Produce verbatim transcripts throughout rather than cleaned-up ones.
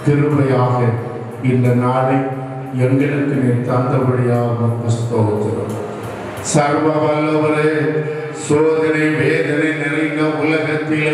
கிருபையாக இந்த நாளை எங்களுக்கு நீ தந்தபடியாக ஸ்தோத்திரம். சர்வ வல்லவரே, சோதனை வேதனை நிறைந்த உலகத்திலே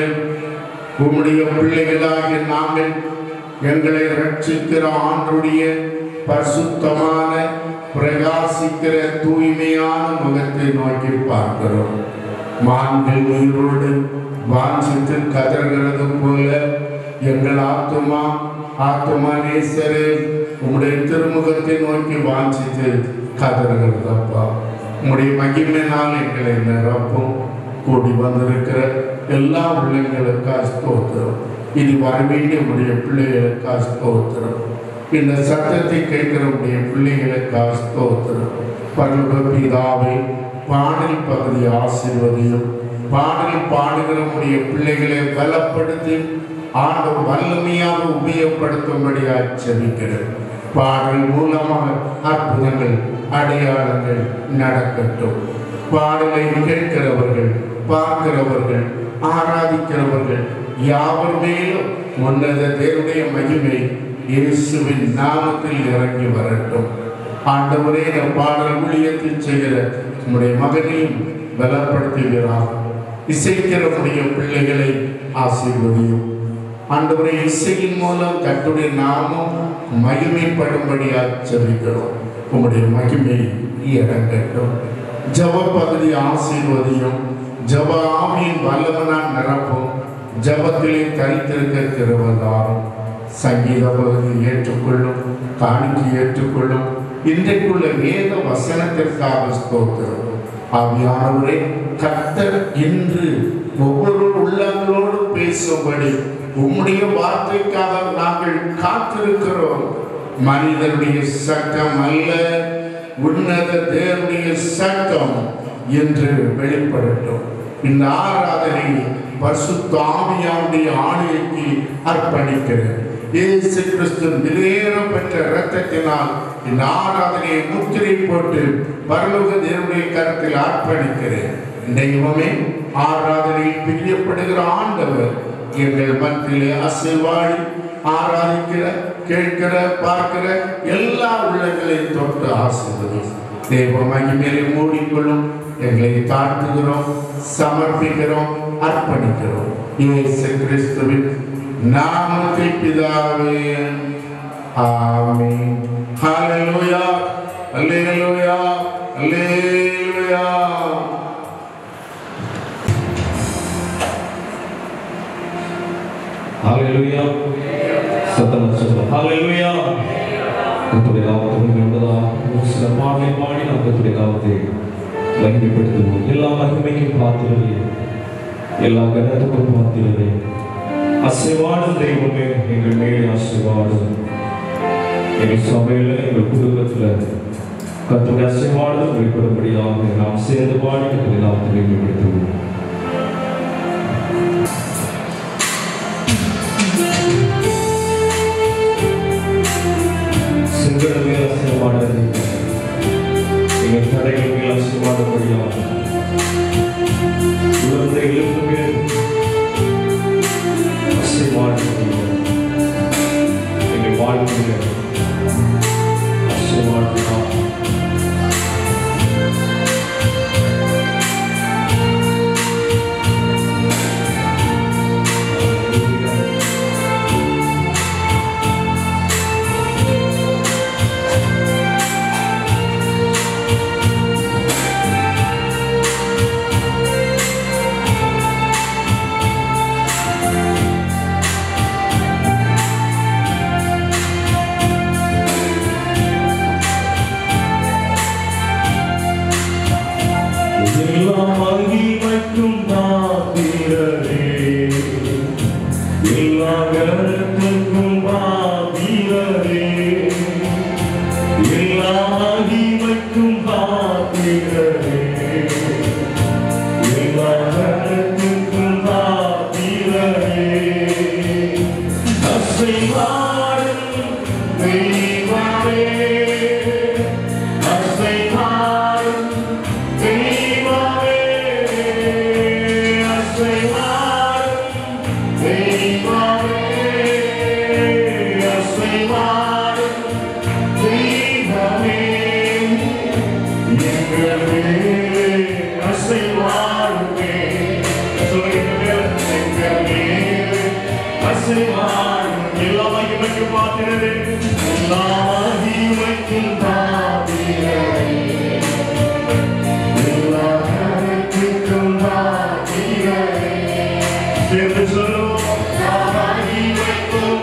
உம்முடைய பிள்ளைகளாகிய நாங்கள் எங்களை ரட்சிக்கிற ஆண்டுடைய பரிசுத்தமான பிரகாசிக்கிற தூய்மையான முகத்தை நோக்கி பார்க்கிறோம். மான்கள் உயிரோடு வாஞ்சித்து கதறுகிறது போல எங்கள் ஆத்துமா ஆத்துமா நேசரே உம்முடைய திருமுகத்தை நோக்கி வாஞ்சித்து கதறுகிறதப்பா. உம்முடைய மகிமையினால் எங்களை நிரப்பும். கூடி வந்திருக்கிற எல்லா உள்ளங்களுக்காக ஸ்தோத்திரம். இது வரவேண்டிய உடைய பிள்ளைகளுக்காக ஸ்தோத்திரம். இந்த சத்தத்தை கேட்கிற உடைய பிள்ளைகளுக்காக ஸ்தோத்திரம். பரலோக பிதாவை பாடல் பகுதி ஆசீர்வதியும். பாடல் பாடுகிற உடைய பிள்ளைகளை பலப்படுத்தி ஆண்டவர் வல்லமையாக உபயோகப்படுத்தும்படியாக ஜெபிக்கிறேன். பாடல் மூலமாக அற்புதங்கள் அடையாளங்கள் நடக்கட்டும். பாடலை கேட்கிறவர்கள், பார்க்கிறவர்கள், ஆராதிக்கிறவர்கள் யாவர் மேலும் உன்னத தேவனுடைய மகிமை இயேசுவின் நாமத்தில் இறங்கி வரட்டும். ஆண்டவரே, இந்த பாடல் ஊழியத்தில் செய்கிற உம்முடைய மகனையும் பலப்படுத்துகிறார். இசைக்கிற உடைய பிள்ளைகளை ஆசீர்வதியும். ஆண்டவரே, இசையின் மூலம் கர்த்தருடைய நாமம் மகிமைப்படும்படியாக ஜெபிக்கிறோம். உம்முடைய மகிமை இறங்கட்டும். ஜப பகுதி ஆசீர்வதியும். ஜப ஆவியின் வல்லவனால் நிரப்பும். ஜபத்திலே தரித்திருக்க கிருபைதாரும். சங்கீத பகுதி ஏற்றுக்கொள்ளும். காணிக்கை ஏற்றுக்கொள்ளும். இன்றைக்குள்ள வேத வசனத்திற்காக ஸ்தோத்திரம். ஆவியானவரே, கர்த்தர் இன்று ஒவ்வொரு உள்ளங்களோடு பேசும்படி உம்முடைய வார்த்தைக்காக நாங்கள் காத்திருக்கிறோம். மனிதனுடைய சட்டம் அல்ல, உன்னத தேவனுடைய சட்டம் என்று வெளிப்படட்டும். இந்த ஆராதனை பரிசுத்த ஆவியானுடைய ஆணைக்கு அர்ப்பணிக்கிறேன். இயேசு கிறிஸ்து நிறைவேற பெற்ற இரத்தத்தினால் இந்த ஆராதனையை முத்திரை போட்டு பரலோக தேவனுடைய கரத்தில் அர்ப்பணிக்கிறேன். தெய்வமே, ஆராதனையில் பிரியப்படுகிற ஆண்டவர் எங்கள் மத்தியிலே அசைவாடி ஆராதிக்கிற, கேட்கிற, பார்க்கிற எல்லா உள்ளங்களையும் தொட்டு ஆசீர்வதி. தேவ மகிமையை மூடிக்கொள்ளும். எங்களை தாழ்த்துகிறோம், சமர்ப்பிக்கிறோம், அர்ப்பணிக்கிறோம். இயேசு கிறிஸ்துவின் நாமத்தில் பிதாவே, ஆமென். ஹல்லேலூயா, ஹல்லேலூயா, ஹல்லேலூயா. ஹல்லேலூயா. சத்தம் சொல்லுங்க. ஹல்லேலூயா. கர்த்தருடைய நாமத்துக்கு மகிமை. சில பாடலை பாடி நாம் கர்த்தருடைய நாமத்தை மகிமைப்படுத்துவோம். எல்லா மகிமைக்கும் பாத்திரமே, எல்லா கனத்துக்கும் பாத்திரமே. அசைவாடும் தெய்வமே, எங்கள் மேலே அசைவாடும். எங்கள் சபையில், எங்கள் குடும்பத்தில் கர்த்தருடைய அசைவாடும் வெளிப்படும்படியாக நாம் சேர்ந்து பாடி கர்த்தருடைய நாமத்தை மகிமைப்படுத்துவோம். சிங்கங்கள் மேல் அசைவாடுறது, எங்கள் தடைகள் மேல் அசைவாடும்படியாக உலகத்தை எழுப்பு மேல் அசைவாடும்படியாக எங்கள் வாழ்க்கையில் அசைவாடுகிறார். Hallelujah. அசைவாடும் தெய்வமே எங்கள் மேலே அசைவாடுமே சொல்லுங்கள் எங்கள் மேலே அசைவாடும் எல்லா மகிமைக்கும் பாத்திரரே எல்லா மகிமைக்கும் பாத்திரரே எல்லா கருத்துக்கும் பாத்திரரே சேர்ந்து சொல்லுவோம் எல்லா மகிமைக்கும்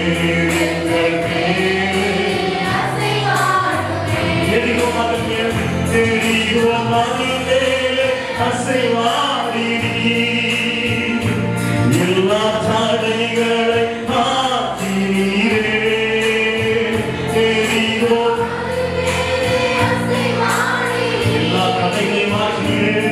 Here we go, Mother. எரிகோ மதிலே அசைவாடினீ எல்லா தடைகளை மாற்றினீரே எரிகோ எல்லா தடைகளை மாற்றினீரே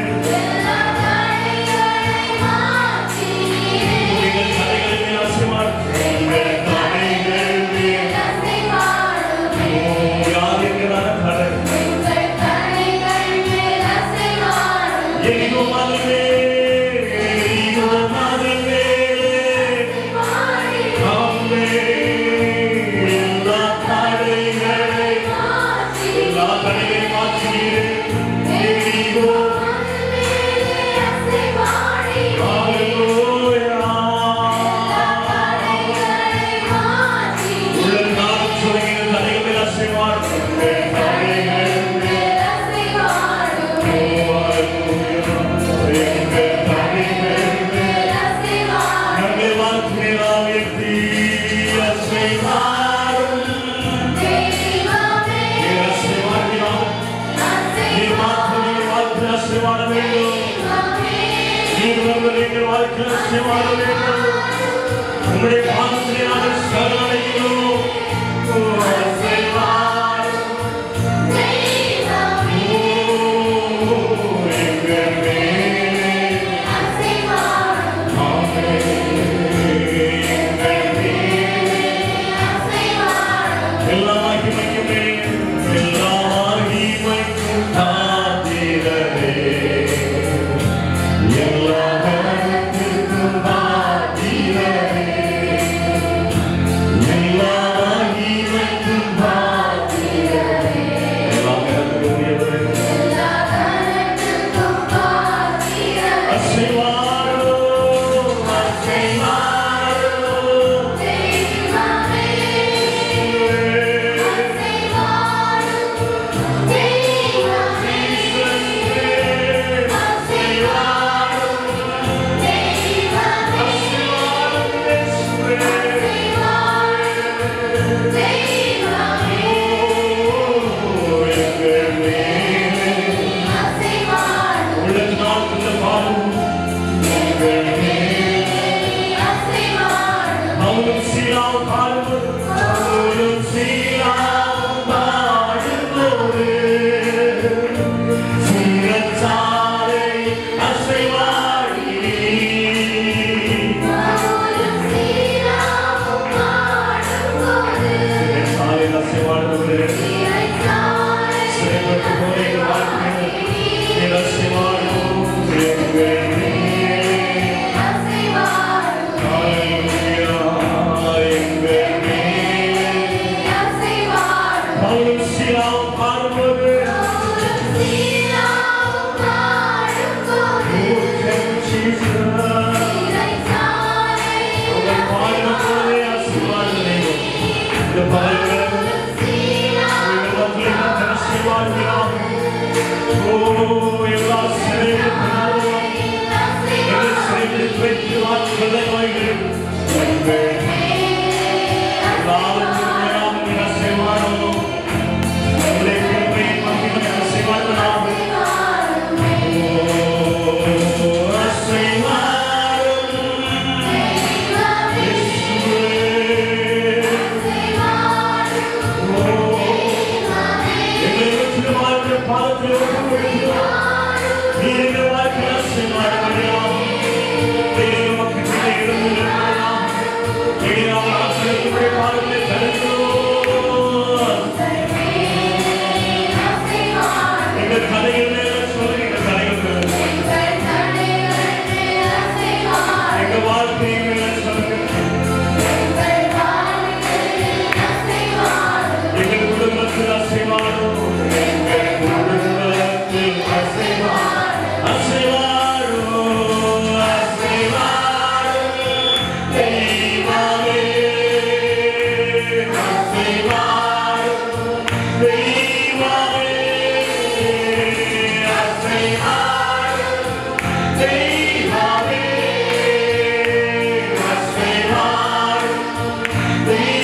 உங்களுடைய பாதத்திலே நாங்கள் சரணடைகிறோம்.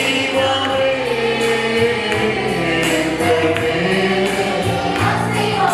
Thank you.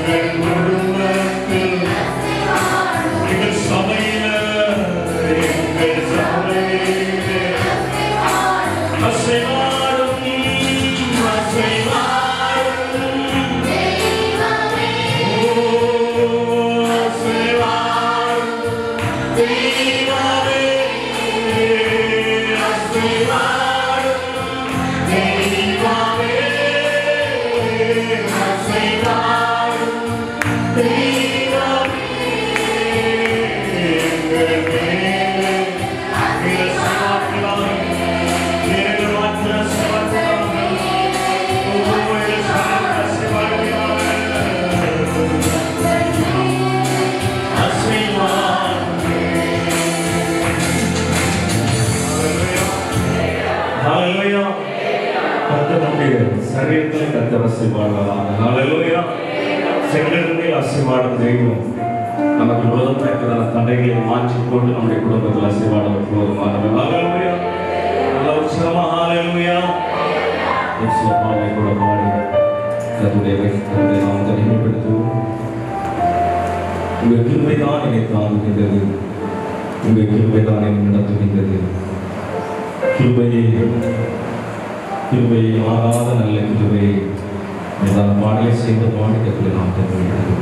சரீரத்தில் கர்த்தர் ஆசீர்வாதம். ஹல்லேலூயா. செங்கடலில் ஆசீர்வாதம் செய்யும். நமக்கு விரோதமாக இருக்கிற தடைகளை மாற்றிக்கொண்டு நம்முடைய குடும்பத்தில் ஆசீர்வாதம் போதுமானது. ஹல்லேலூயா. நல்ல உற்சாகமா ஹல்லேலூயா. உற்சாகமாக கூட பாடி கர்த்தருடைய கர்த்தருடைய நாமத்தை மகிமைப்படுத்துவோம். உங்கள் கிருபை தான் என்னை தாங்குகின்றது. உங்கள் கிருபை தான் என்னை நடத்துகின்றது. கிருபையை கிருபையை மாறாத நல்ல கிருபையை ஏதாவது பாடலை செய்த பாடிக்கத்தில் நாம் தெரிவிக்கிறோம்.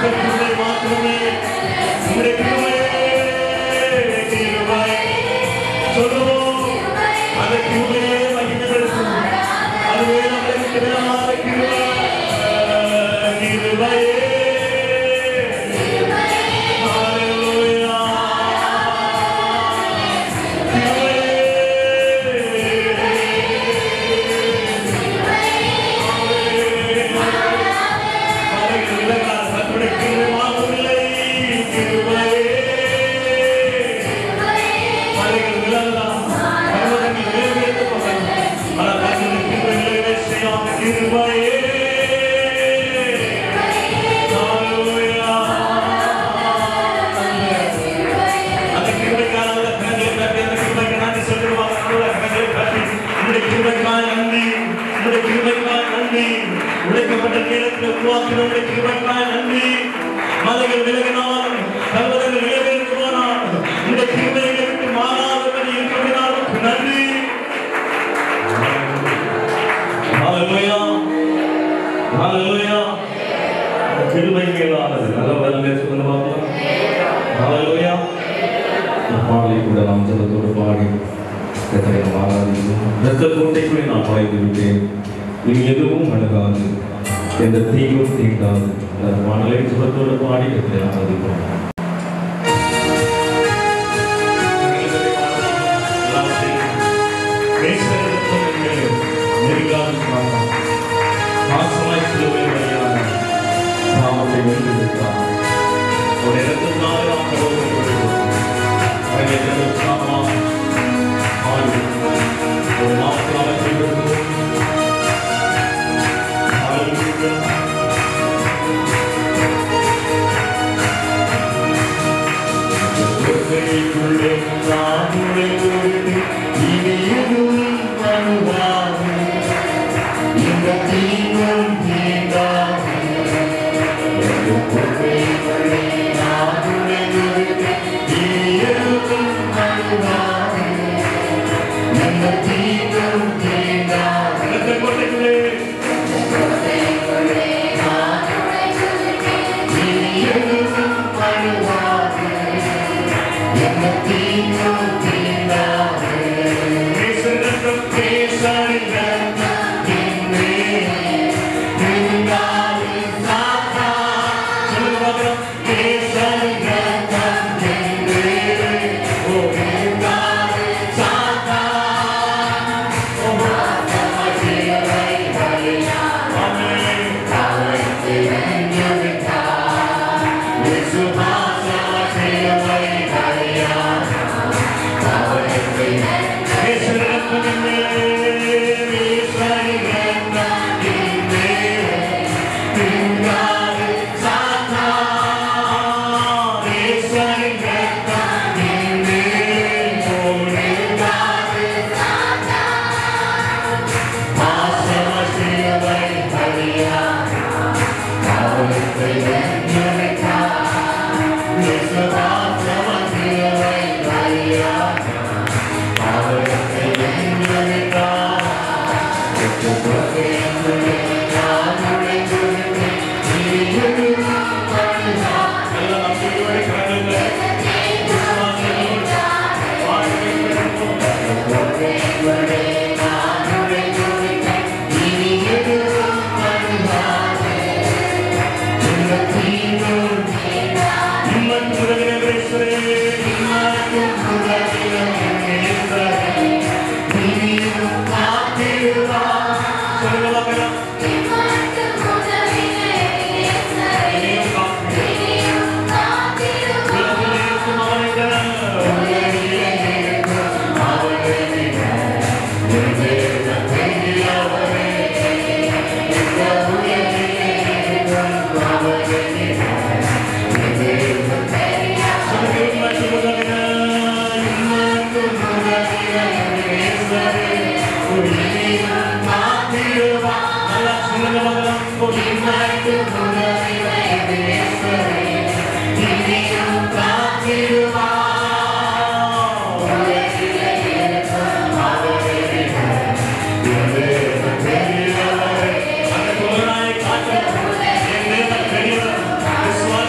This one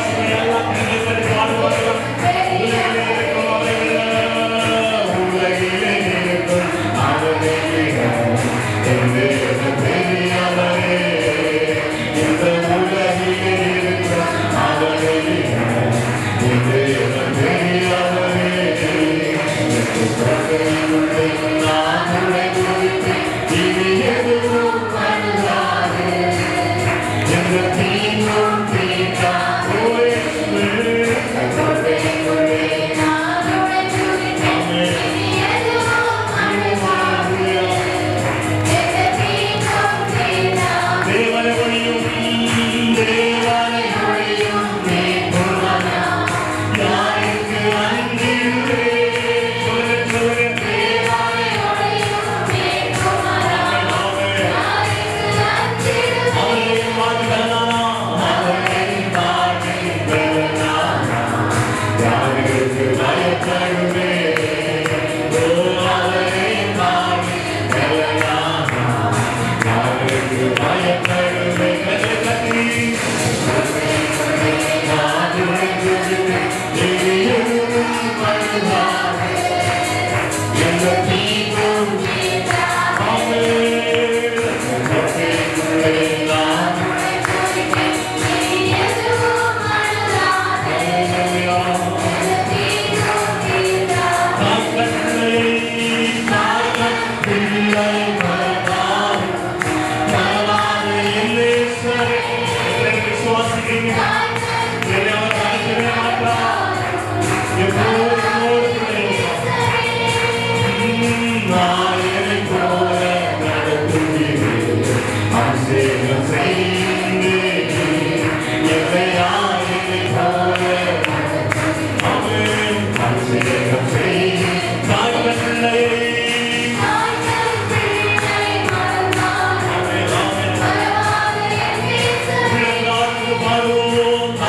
Hallelujah.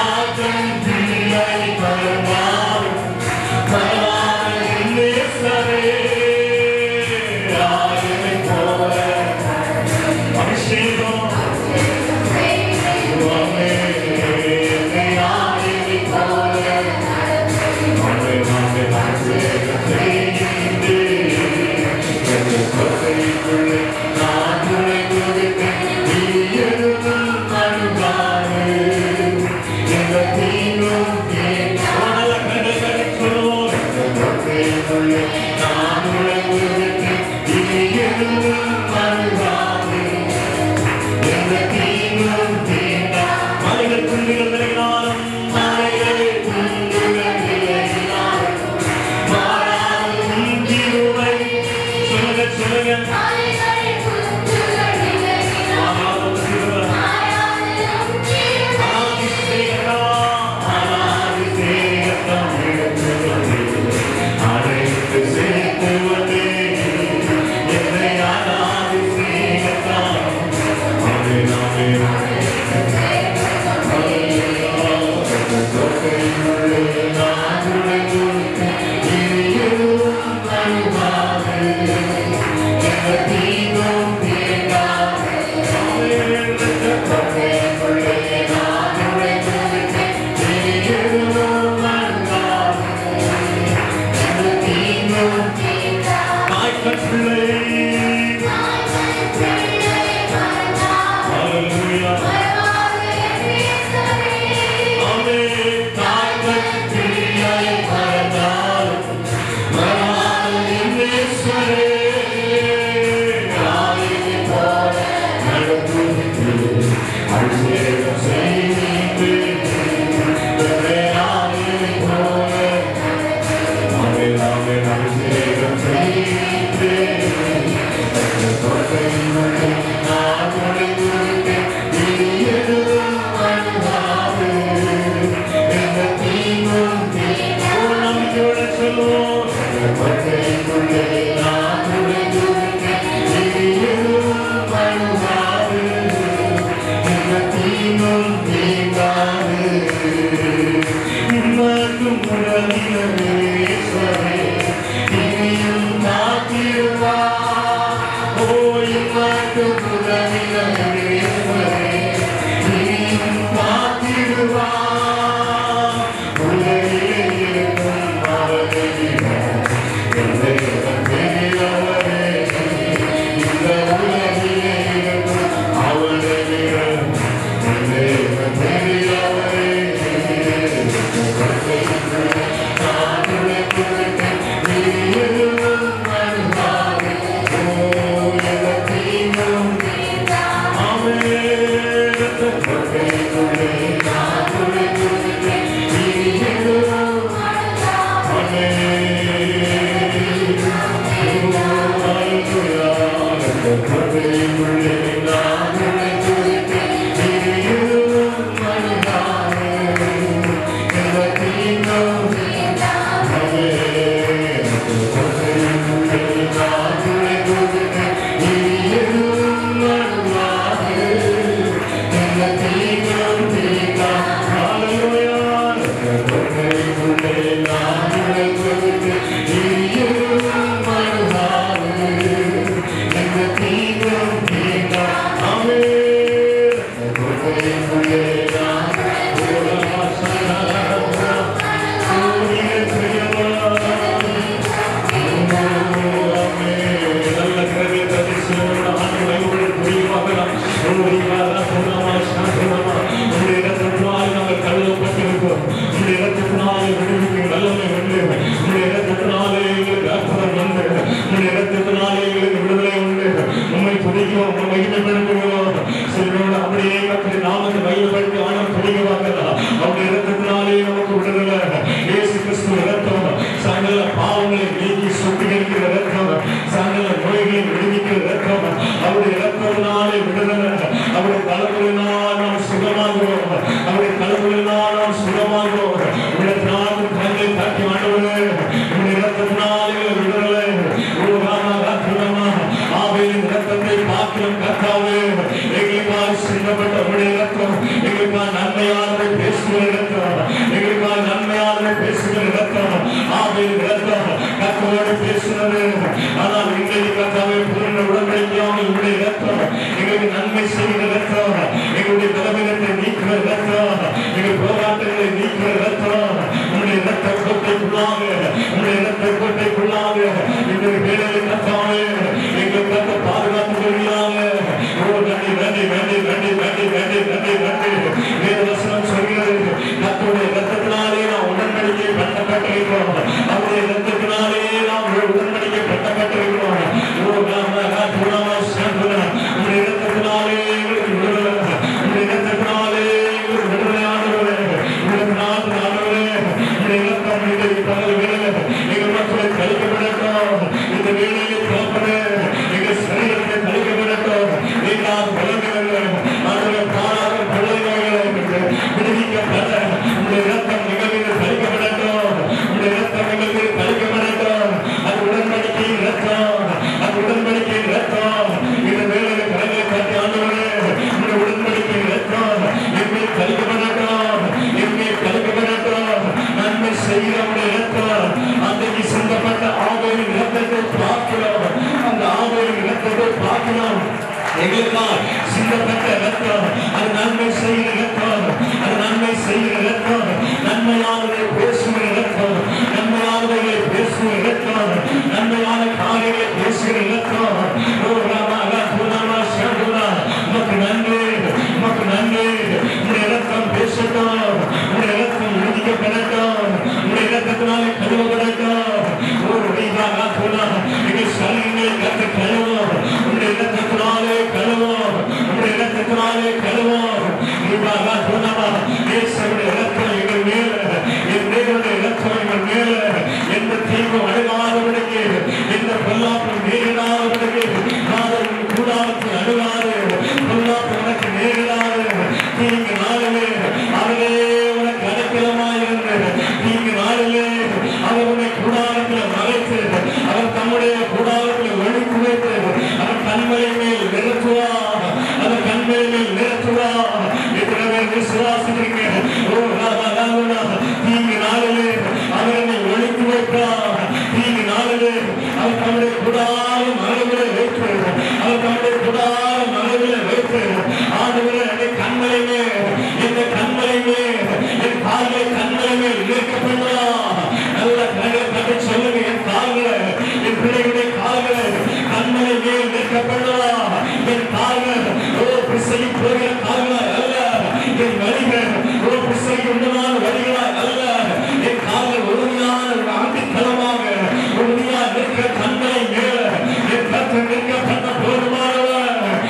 அவருடைய கலவுகளினால் நாம் சுகமாகிறோம். உடைய நாளும் கண்களை தாக்கி ஆண்டவரே உடைய இரத்தத்தினாலே விடுதலை. ஓ ராமா ராமா ஆவேலின் இரத்தத்தை பார்க்கிறோம் கர்த்தாவே. எங்களுக்காக சிந்தப்பட்ட உடைய இரத்தம் எங்களுக்காக நன்மையானதை பேசுகிற இரத்தம், எங்களுக்காக நன்மையானதை பேசுகிற இரத்தம். ஆவேலின் இரத்தம் கர்த்தரோடு பேசுகிறது. ஆனால் இன்றைக்கு கர்த்தாவே பூர்ண உடன்படிக்கையாமல் உடைய இரத்தம் எங்களுக்கு நன்மை செய்கிற இரத்தம், எங்களுடைய பலவீனத்தை நீக்கிற இரத்தம், எங்கள் போராட்டங்களை நீக்கிற இரத்தம். உங்களுடைய இரத்த கோட்டைக்குள்ளாக உங்களுடைய இரத்த கோட்டைக்குள்ளாக இன்றைய வேலையில் கர்த்தாவே எங்களுக்காக பாதுகாத்து கொள்கிறாங்க. ஓ நன்றி நன்றி நன்றி நன்றி நன்றி நன்றி நன்றி நன்றி. வேதவசனம் சொல்கிறது கர்த்தருடைய இரத்தத்தினாலே நாம் உடன்படிக்கை பண்ணப்பட்டிருக்கிறோம். அவருடைய இரத்தத்தினாலே நாம் உடன்படிக்கை பண்ணப்பட்டிருக்கிறோம். ஓ ராம ராம சந்துர உங்களுடைய இரத்தத்தினாலே எங்களுக்கு விடுதலை, உங்களுடைய இரத்தத்தினாலே எங்களுக்கு விடுதலையானவரே, உங்களுக்கு நாள் ஆனவரே உங்களுடைய இரத்தம் இன்றைக்கு பகல் வேலை எங்கள் மக்களை கழிக்கப்படட்டும். இந்த வேலையை புறப்படு எங்கள் சரீரத்தை கழிக்கப்படட்டும். எல்லாம் பலவீனங்கள் அவர்கள் பாராத பிள்ளைகளை விடுவிக்கப்பட உங்களுடைய இரத்தம் நிகழ்வில் கழிக்கப்படட்டும். உங்களுடைய இரத்தம் நிகழ்வில் கழிக்கப்படட்டும். அது உடன்படிக்கையின் இரத்தம், அது உடன்படிக்கையின் இரத்தம். இந்த வேலையை கலைகளை காட்டி ஆண்டவரே உங்களுடைய உடன்படிக்கையின் இரத்தம் எங்கள் கழிக்கப்படட்டும், எங்கள் கழிக்கப்படட்டும். நன்மை செய்கிற உடைய இரத்தம் அன்றைக்கு சிந்தப்பட்ட ஆவேலின் இரத்தத்தை பார்க்கிறோம். அந்த ஆவேலின் இரத்தத்தை பார்க்கிறோம். எங்களுக்காக சிந்தப்பட்ட இரத்தம் அது நன்மை செய்கிற இரத்தம், அது நன்மை செய்கிற இரத்தம், நன்மையானதை பேசுகிற இரத்தம், நன்மையானதை பேசுகிற இரத்தம், நன்மையான காரியங்களை பேசுகிற இரத்தம். ஓ ராமா ராமா சந்துரா உமக்கு நன்றி, உமக்கு நன்றி. உங்களுடைய இரத்தம் பேசட்டும், உங்களுடைய இரத்தம் உறுதிக்கப்படட்டும், உங்களுடைய இரத்தத்தினாலே கழுவப்படட்டும். ஓ ரீபா ராமா எங்கள் சரீரங்களை கற்று கழுவோம், உங்களுடைய இரத்தத்தினாலே கழுவோம், உங்களுடைய இரத்தத்தினாலே கழுவோம். ரீபா ராமா இயேசுவுடைய இரத்தம் எங்கள் மேல, என் தேவனுடைய இரத்தம் எங்கள் மேல எந்த தீங்கும் அணுகாதபடிக்கு, எந்த பொல்லாப்பும் நேரிடாதபடிக்கு நாதன் கூடாரத்தை அணுகாது, பொல்லாப்பு உனக்கு நேரிடாது. தீங்கு நாளிலே அவரே உனக்கு அடைக்கலமாயிருந்து, தீங்கு நாளிலே அவர் உன்னை கூடாரத்தில் மறைத்து, அவர் தம்முடைய கூடாரத்தில் ஒழித்து வைத்து அவர் கண்மலை மேல் நிறுத்துவார், அவர் கண்மலை மேல் நிறுத்துவார். எத்தனை பேர் விசுவாசிக்கிறீங்க? ஓ ராதா ராகுலா தீங்கு நாளிலே அவர் என்னை ஒழித்து வைப்பார். தீங்கு நாளிலே அவர் தம்முடைய கூடாரம் மலைகளை வைத்து, அவர் தம்முடைய கூடாரம் மலைகளை வைத்து ஆண்டவரே என்னை கண்மலை மேல், எந்த கண்மலை மேல் என் கால்களை கண்மலை மேல் நிற்கப்படுவா. நல்ல கண்களை கண்டு சொல்லுங்க, என் கால்களை, என் பிள்ளைகளுடைய கால்களை கண்மலை மேல் நிற்கப்படுவா. என் கால்கள் ஓ பிசைக்கு போகிற கால்களாய் அல்ல, என் வழிகள் ஓ பிசைக்கு உண்டமான வழிகளாய் அல்ல. என் கால்கள் உறுதியான ஆண்டித்தளமாக உறுதியா நிற்க கண்மலை மேல என் கற்று நிற்க பண்ண போதுமானவர்.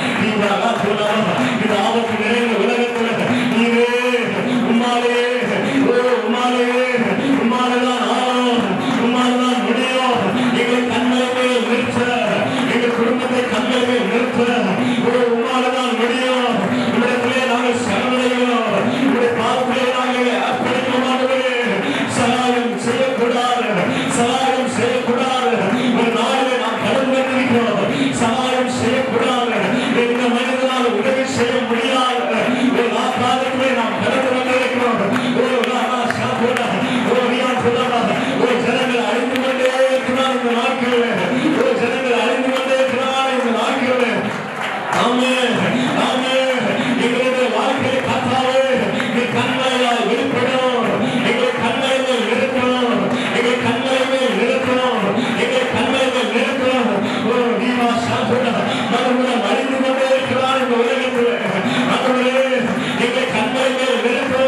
இது ஆபத்து நிறைந்த உலகத்தில் நீவே உம்மாலே, ஓ உம்மாலே, உம்மாலதான் ஆகும், உம்மாலதான் முடியும். எங்கள் கண்மலை மேல் நிற்க, எங்கள் குடும்பத்தை கண்மலை மேல் நிற்க, ஓ உம்மாலதான் முடியும். உங்களிடத்திலே நாங்கள் சரணடைகிறோம், உங்களுடைய பாதத்திலே நாங்கள் அர்ப்பணிக்கமானவரே. சகாயம் செய்யக்கூடாது, சகாயம் செய்யக்கூடாது. ஒரு நாளிலே நாம் கடன் வந்திருக்கிறோம், சகாயம் செய்யக்கூடாது. எந்த மனிதனால் உதவி செய்ய முடியாது. ஒரு நாற்காலத்திலே நாம் கடந்து வந்திருக்கிறோம். ஒரு ராமா சாபுரா, ஒரு ரியா புதா, ஒரு ஜனங்கள் அழிந்து கொண்டே இருக்கிறார் இந்த நாட்களில், ஒரு ஜனங்கள் அழிந்து கொண்டே இருக்கிறார் இந்த நாட்களில். ஆமென், ஆமென். எங்களுடைய வாழ்க்கையை கர்த்தாவே நீ கண்மலையால் வெளிப்படும், எங்கள் கண்மலை மேல் நிறுத்தணும், எங்கள் கண்மலை மேல் நிறுத்தணும், எங்கள் கண்மலை மேல் நிறுத்தணும். ஓ நீமா சாபுரா மறுபடியும் அழிந்து கொண்டே இருக்கிறார் இந்த உலகத்தில். ஆண்டவரே எங்கள் கண்மலை மேல் நிறுத்தணும்.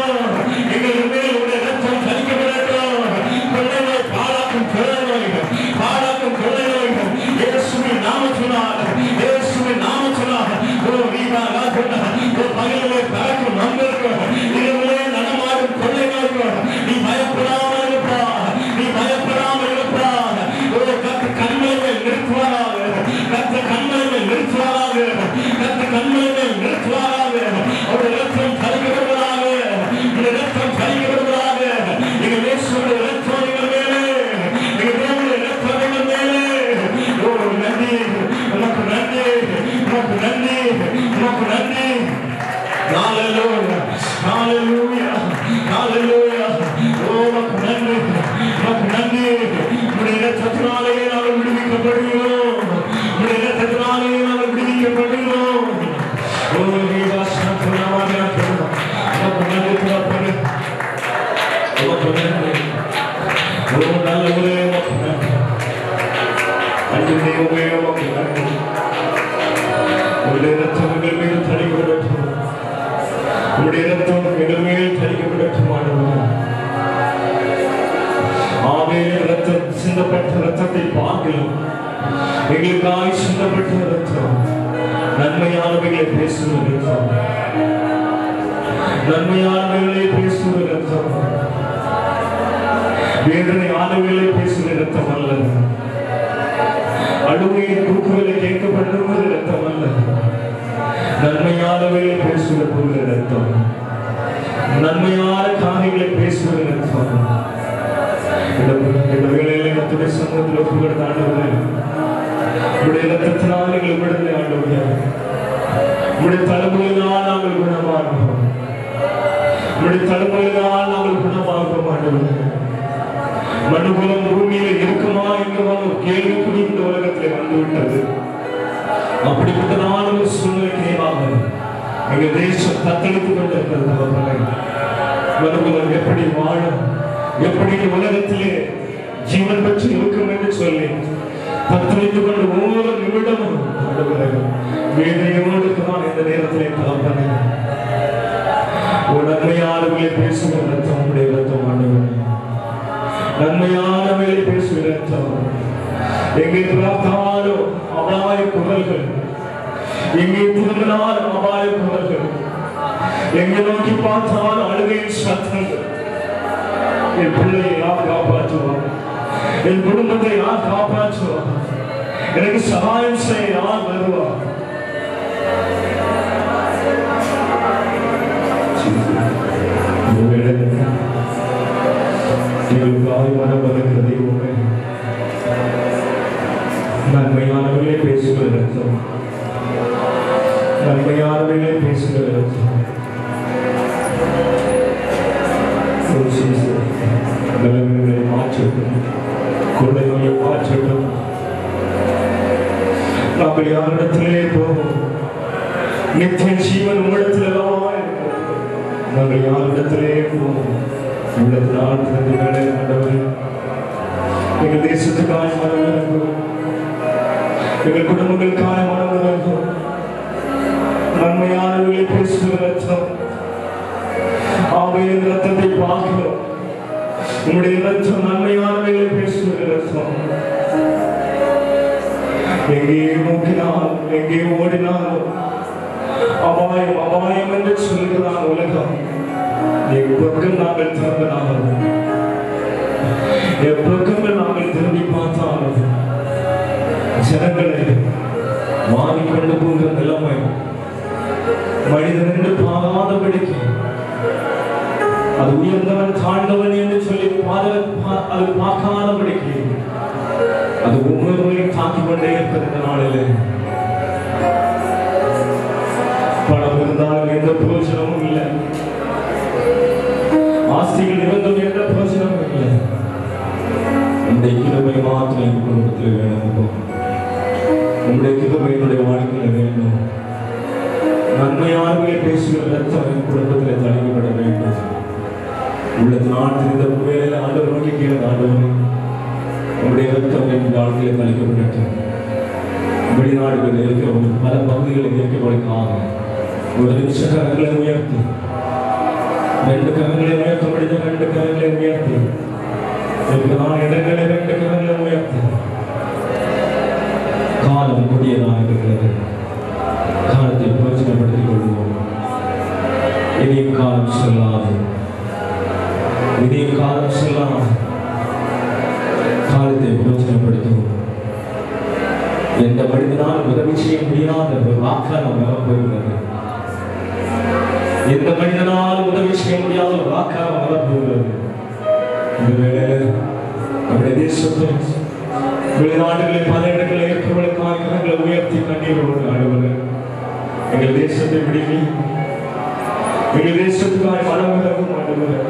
ஹalleluya ஓ உமக்கு நன்றி உமக்கு நன்றி உம்முடைய இரத்தத்தினாலே நாங்கள் விடுவிக்கப்படுகிறோம் உம்முடைய இரத்தத்தினாலே நாங்கள் விடுவிக்கப்படுகிறோம் ஓ நீவா சத்துனாவாக உமக்கு நன்றி தகப்பனே உமக்கு நன்றி ஓ நல்லவரே உமக்கு நன்றி அன்பு தெய்வமே உமக்கு நன்றி உம்முடைய இரத்தம் எங்கள் மீது தரிக்கப்படட்டும் உம்முடைய இரத்தம் எங்கள் மேல் தரிக்கப்படட்டும் ஆண்டவரே ஆவேலின் இரத்தம் சிந்தப்பட்ட இரத்தத்தை பார்க்கலாம் எங்களுக்காய் சிந்தப்பட்ட இரத்தம் நன்மையானவைகளை பேசுகிற இரத்தம் நன்மையானவைகளை பேசுகிற இரத்தம் வேதனை ஆனவைகளை பேசுகிற இரத்தம் அல்ல அழுகையின் கூக்குகளை கேட்கப்படுகிற இரத்தம் அல்ல நன்மையானவைகளை பேசுகிற போகிற இரத்தம் நன்மையான காரியங்களை பேசுகிற இரத்தம் இந்த வேளையிலே கர்த்தருடைய சமூகத்தில் ஒப்புக்கொடுத்த ஆண்டவரே உம்முடைய இரத்தத்தினால் எங்கள் விடுதலை ஆண்டவரே உம்முடைய தழும்புகளினால் நாங்கள் குணமாகிறோம் உம்முடைய தழும்புகளினால் நாங்கள் குணமாகிறோம் ஆண்டவரே மனுகுலம் பூமியில இருக்குமா என்கிற ஒரு கேள்விக்குறி இந்த உலகத்திலே வந்துவிட்டது அப்படிப்பட்டதான ஒரு சூழ்நிலைக்கு நேராக எங்கள் தேசம் தத்தளித்துக் கொண்டிருக்கிறது மனுகுலம் எப்படி வாழும் எப்படி உலகத்திலே ஜீவன் பெற்று இருக்கும் என்று சொல்லி தத்தளித்துக் கொண்டு ஒவ்வொரு நிமிடமும் வேதனையோடு நான் இந்த நேரத்திலே தகப்பனே நன்மையானவர்களை பேசுகிற ரத்தம் உடைய ரத்தம் ஆண்டவரே நன்மையானவர்களை பேசுகிற ரத்தம் எங்கே பார்த்தாலும் அபாய குரல்கள் எங்கே திரும்பினாலும் அபாய குரல்கள் எங்கே நோக்கி பார்த்தாலும் அழுகையின் சத்தங்கள் என் பிள்ளையை யார் காப்பாற்றுவார் என் குடும்பத்தை யார் காப்பாற்றுவார் எனக்கு சகாயம் செய்ய யார் வருவார் தெய்வமே நன்மையானவர்களே பேசுகிற ரத்தம் நன்மையானவர்களே பேசுகிற ரத்தம் நிலைமைகளை மாற்றட்டும் கொள்ளைகளை மாற்றட்டும் நாங்கள் யாரிடத்திலே போவோம் நித்திய ஜீவன் உங்களிடத்திலெல்லாம் நாங்கள் யாரிடத்திலே போவோம் உள்ளது நாள் திறந்து வேலை ஆண்டவரே எங்கள் தேசத்துக்கான மனவிலங்கும் எங்கள் குடும்பங்களுக்கான மனவிலங்கும் நன்மையானவர்களை பேசுகிற ரத்தம் ஆவையின் ரத்தத்தை பார்க்கிறோம் உம்முடைய ரத்தம் நன்மையானவைகளை பேசுகிற ரத்தம் எங்கே நோக்கினால் எங்கே ஓடினாலும் அபாயம் அபாயம் என்று சொல்கிறான் உலகம் எப்பக்கம் நாங்கள் திறந்தனாலும் எப்பக்கங்கள் நாங்கள் திரும்பி பார்த்தாலும் ஜனங்களை மாறிக்கொண்டு போகிற நிலைமை மனிதன் என்று பாராதபடிக்கு அது உயர்ந்தவன் தாழ்ந்தவன் என்று சொல்லி அது பார்க்காதபடிக்கு அது ஒவ்வொருவரையும் தாக்கிக் கொண்டே இருப்பது இந்த நாளில் பணம் இருந்தாலும் எந்த பிரயோஜனமும் இல்லை ஆஸ்திகள் இருந்தும் எந்த பிரயோஜனமும் இல்லை இந்த கிருபை மாத்திரம் என் குடும்பத்தில் வேணும் உங்களுடைய கிருபை என்னுடைய வாழ்க்கையில் வேண்டும் நன்மையானவர்களை பேசுகிற ரத்தம் என் குடும்பத்தில் தளிக்கப்பட வேண்டும் உள்ளது நாட்டில் இந்த வேலையில் ஆண்டவர் நோக்கி கீழே ஆண்டவர் உங்களுடைய ரத்தம் என் வாழ்க்கையில் தளிக்கப்படட்டும் வெளிநாடுகளில் இருக்கிற பல பகுதிகளில் இருக்கிறவர்களுக்காக ஒரு நிமிஷ கரங்களை உயர்த்தி ரெண்டு கரங்களை உயர்த்த முடிஞ்ச ரெண்டு கரங்களை உயர்த்தி நான் இடங்களை ரெண்டு கரங்களை உயர்த்தி காலம் புதியதாக இருக்கிறது காலத்தை பிரயோஜனப்படுத்திக் கொள்வோம் இனியும் காலம் செல்லாது இனியும் காலம் செல்லாது காலத்தை பிரயோஜனப்படுத்துவோம் எந்த மனிதனால் உதவி செய்ய முடியாத ஒரு வாக்காளம் வரப்போகிறது எந்த மனிதனால் உதவி செய்ய முடியாத ஒரு வாக்காளம் வரப்போகிறது இந்த வேளையில் நம்முடைய தேசத்தில் வெளிநாடுகளில் பல இடங்களில் இருக்கிறவர்களுக்காக கரங்களை உயர்த்தி கண்ணீரோடு ஆடுவது எங்கள் தேசத்தை விடுவி எங்கள் தேசத்துக்காக மனமிகவும் ஆடுவது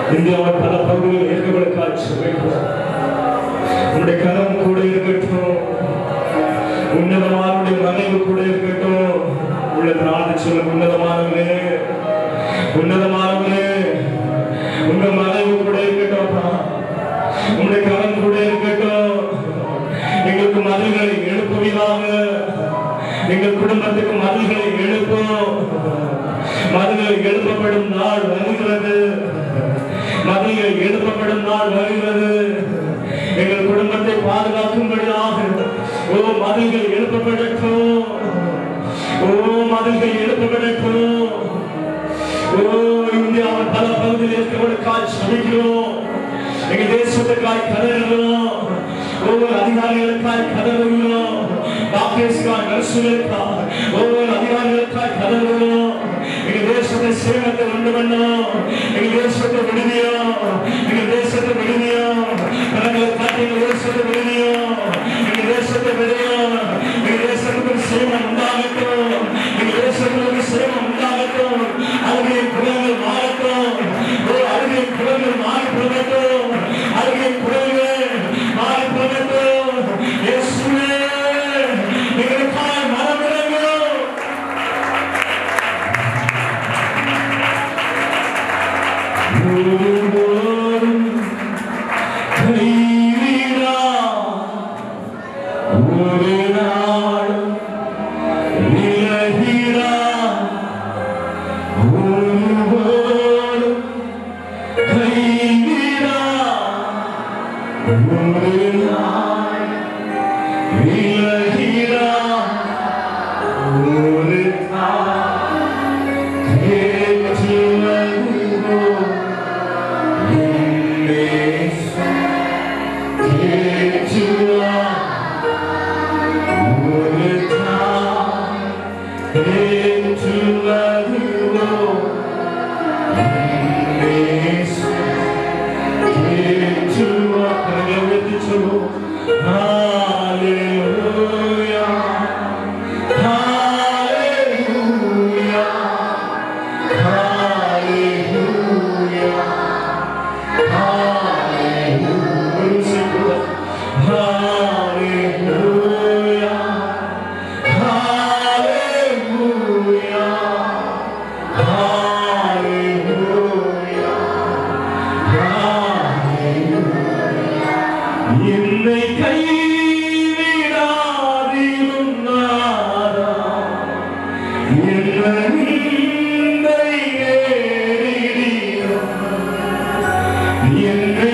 இந்தியாவின் பல பகுதிகளில் இயக்கங்களுக்காக செபிக்கிறோம். உன்னுடைய கரம் கூட இருக்கட்டும், உன்னதமானுடைய மறைவு கூட இருக்கட்டும். உள்ளத்தில் ஆண்டு சொல்லும் உன்னதமானவரே, உன்னதமானவரே, உங்க மறைவு கூட இருக்கட்டும், உன்னுடைய கரம் கூட இருக்கட்டும். எங்களுக்கு மதில்களை எழுப்புவதாக, எங்கள் குடும்பத்துக்கு மதில்களை எழுப்பும். மதில்கள் எழுப்பப்படும் நாள் வருகிறது, மதில்கள் எழுப்பப்படும் நாள் வருகிறது. எங்கள் குடும்பத்தை பாதுகாக்கும்படியாக ஓ மதில்கள் எழுப்பப்படட்டும், ஓ மதில்கள் எழுப்பப்படட்டும். ஓ இந்தியாவின் பல பகுதியில் இருக்கிறவர்களுக்காக சபிக்கிறோம், எங்கள் தேசத்துக்காய் கதறுகிறோம், ஒவ்வொரு அதிகாரிகளுக்காய் கதறுகிறோம், டாக்டர்ஸ்காய் நர்சுகளுக்காய் ஒவ்வொரு அதிகாரிகளுக்காய் கதறுகிறோம். எங்கள் தேசத்தை சேமத்தை உண்டு பண்ணோம், எங்கள் தேசத்தை விடுதியோம், எங்கள் தேசத்தை விடுதியோம், கணங்களை காட்டி எங்கள் தேசத்தை விடுதியோம், எங்கள் தேசத்தை விடுதியோம். எங்கள் தேசத்துக்கு சேமம் உண்டாகட்டும், எங்கள் தேசத்துக்கு சேமம் உண்டாகட்டும். அருகே குளங்கள் மாறட்டும், ஒரு அருகே குளங்கள் மாறி போகட்டும், அருகே குளங்கள் மாறி போகட்டும். இயேசுவே எங்களுக்காக மனம் இறங்கும். ஒருபோதும் கைவிடா, ஒரு நாளும் விலகிடா. ஒருபோதும் கைவிடா, ஒரு நாள் விலகிடா. ஒரு நாள் ஏற்றுவதுவோ இயேசு ஏற்றுவா. ஒரு நாள் ஏற்றுவதுவோ இயேசு ஏற்றுவா. கரங்களை உயர்த்தி சொல்லுவோம். ஹalleluya, ஹalleluya, ஹalleluya, ஹalleluya, ஹalleluya, ஹalleluya, ஹalleluya, ஹalleluya. என்னை கைவிடாதீரும் நாதா, என்னை ஏறிடும். என்னை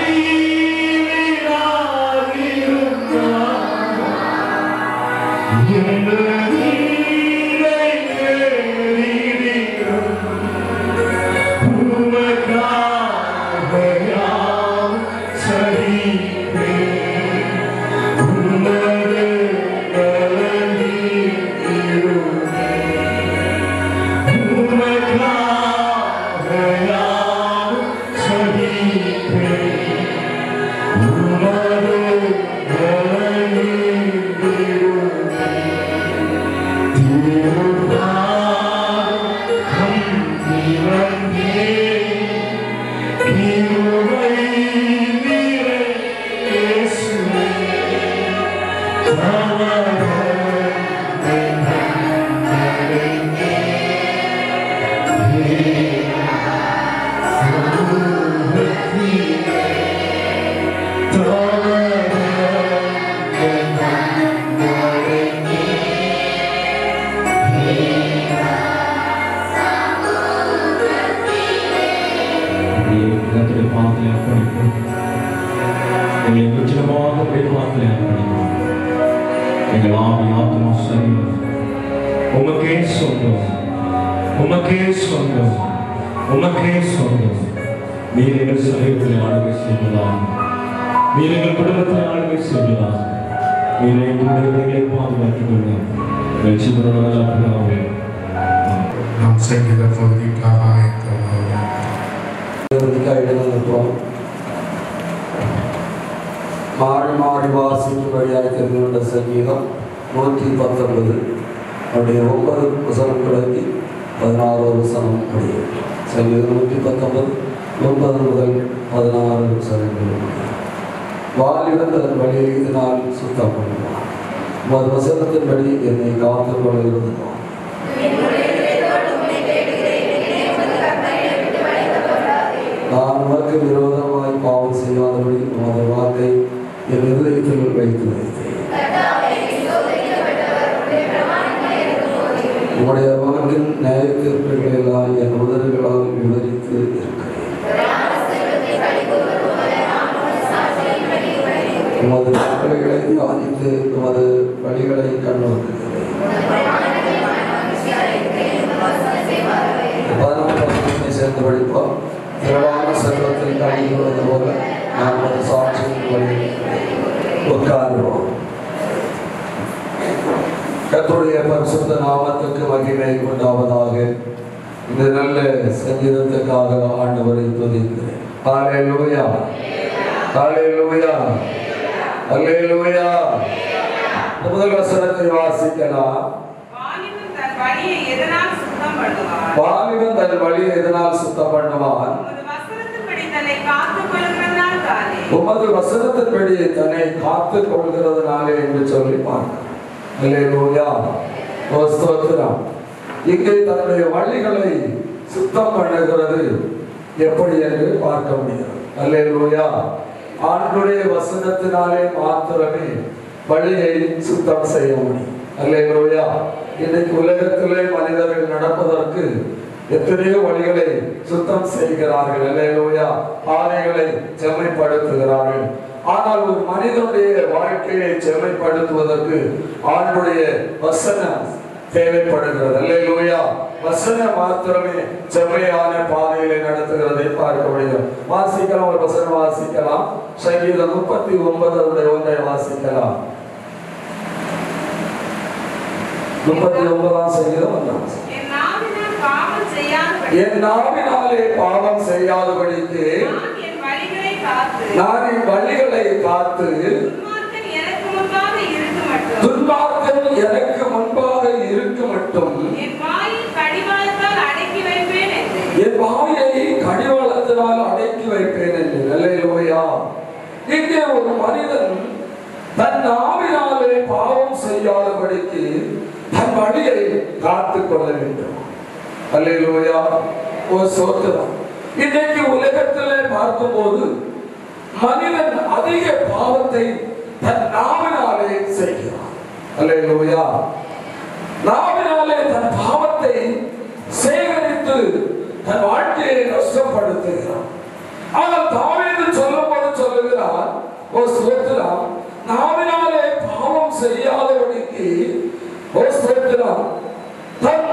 கைவிடாதீரும் நாதா, என்னை ஏறிடும். உமக்காக யாம் சகிப்பேன், உமது பலனில் இருப்பேன். உமக்காக யாம் சகிப்பேன், உமது பலனில் இருப்பேன். திருப்பாதம் வந்தேன், கிருபை நிறை இயேசுவே. எங்களை முற்றிலுமாக பாதத்தில் அர்ப்பணிப்போம். எங்கள் ஆவி ஆத்மா சரீரம் உமக்கே சொந்தம், உமக்கே சொந்தம், உமக்கே சொந்தம். நீர் எங்கள் சரீரத்தில் ஆளுகை செய்வதாக, நீர் எங்கள் குடும்பத்தில் ஆளுகை செய்வதாக, நீர் எங்களை பாதுகாத்துக் கொள்ள எங்கள் சிவனாவே. நாம் செய்கிற பகுதிக்காக மாறி மாறி வாசிக்கும்படியாக தெரிந்துள்ள சங்கீதம் நூற்றி பத்தொன்பது அவருடைய ஒன்பது வசனம் தொடங்கி பதினாறு வசனம் முடியும். சங்கீதம் நூற்றி பத்தொன்பது ஒன்பது முதல் பதினாறு சதவீதம். வாலிபன் தன் வழியை இதனால் சுத்தம் பண்ணுவான், உமது வசனத்தின்படி என்னை காத்து கொள்கிறதுவான். நான் உனக்கு விரோதமாய் பாவம் செய்யாதபடி உமது வார்த்தை என் இருதயத்தில் வைத்து வைத்தேன். உம்முடைய மகனின் நியாய தீர்ப்புகளை எல்லாம் என் உதடுகளால் விவரித்து இருக்கிறேன். உமது கட்டளைகளை தியானித்து உமது வழிகளை கண்ணோக்குகிறேன். பதினொன்றாம் சேர்ந்து படிப்போம். திரளான செல்வத்தில் கழிவுவது போல நான் ஒரு சாட்சியின் வழி உட்காருவோம். கர்த்தருடைய பரிசுத்த நாமத்துக்கு மகிமை உண்டாவதாக. இந்த நல்ல சங்கீதத்துக்காக ஆண்டவரை துதிக்கிறேன். ஹல்லேலூயா, ஹல்லேலூயா, ஹல்லேலூயா. முதல் வசனத்தை வாசிக்கலாம். வாலிபன் தன் வழியை எதனால் சுத்தம் பண்ணுவான்? வாலிபன் தன் வழியை எதனால் சுத்தம் பண்ணுவான்? உமது வசனத்தின்படி தன்னை காத்துக் கொள்கிறதனாலே. உமது வசனத்தின்படி தன்னை காத்துக் கொள்கிறதனாலே என்று சொல்லி பார்க்கிறோம். அல்லேலூயா, ஸ்தோத்திரம். இங்கே தன்னுடைய வழிகளை சுத்தம் பண்ணுகிறது எப்படி என்று பார்க்க முடியும். அல்லேலூயா. ஆண்டுடைய வசனத்தினாலே மாத்திரமே வழியை சுத்தம் செய்ய முடியும். அல்லேலூயா. இன்னைக்கு உலகத்திலே மனிதர்கள் நடப்பதற்கு எத்தனையோ வழிகளை சுத்தம் செய்கிறார்கள். அல்லேலூயா. பாதைகளை செம்மைப்படுத்துகிறார்கள். ஆனால் ஒரு மனிதனுடைய வாழ்க்கையை செம்மைப்படுத்துவதற்கு ஆண்டுடைய வசனம் தேவைப்படுகிறது. அல்லேலூயா. வசனம் மாத்திரமே செம்மையான பாதையிலே நடத்துகிறதை பார்க்க முடியும். வாசிக்கலாம், ஒரு வசனம் வாசிக்கலாம். சங்கீதம் முப்பத்தி ஒன்பது ஒன்றை வாசிக்கலாம். முப்பத்தி ஒன்பதாம் சங்கீதம் ஒன்றாம். என் நாவினாலே பாவம் செய்யாதபடிக்கு நான் என் வழிகளை காத்து துன்மார்க்கன் எனக்கு முன்பாக இருக்க மட்டும் என் வாயை கடிவாளத்தினால் அடக்கி வைப்பேன் என்று. அல்லேலூயா. இங்கே ஒரு மனிதன் தன் நாவினாலே பாவம் செய்யாதபடிக்கு தன் வழியை காத்துக் கொள்ள வேண்டும். அல்லேலூயா. ஓ ஸ்தோத்திரம். இன்றைக்கு உலகத்திலே பார்க்கும்போது மனிதன் அதிக பாவத்தை தன் நாவினாலே செய்கிறான். அல்லேலூயா. நாவினாலே தன் பாவத்தை சேகரித்து தன் வாழ்க்கையை நஷ்டப்படுத்துகிறான். ஆனால் தாவீது சொல்லும்போது சொல்லுகிறார், ஓ ஸ்தோத்திரம், நாவினாலே பாவம் செய்யாதபடிக்கு ஓ ஸ்தோத்திரம் தன்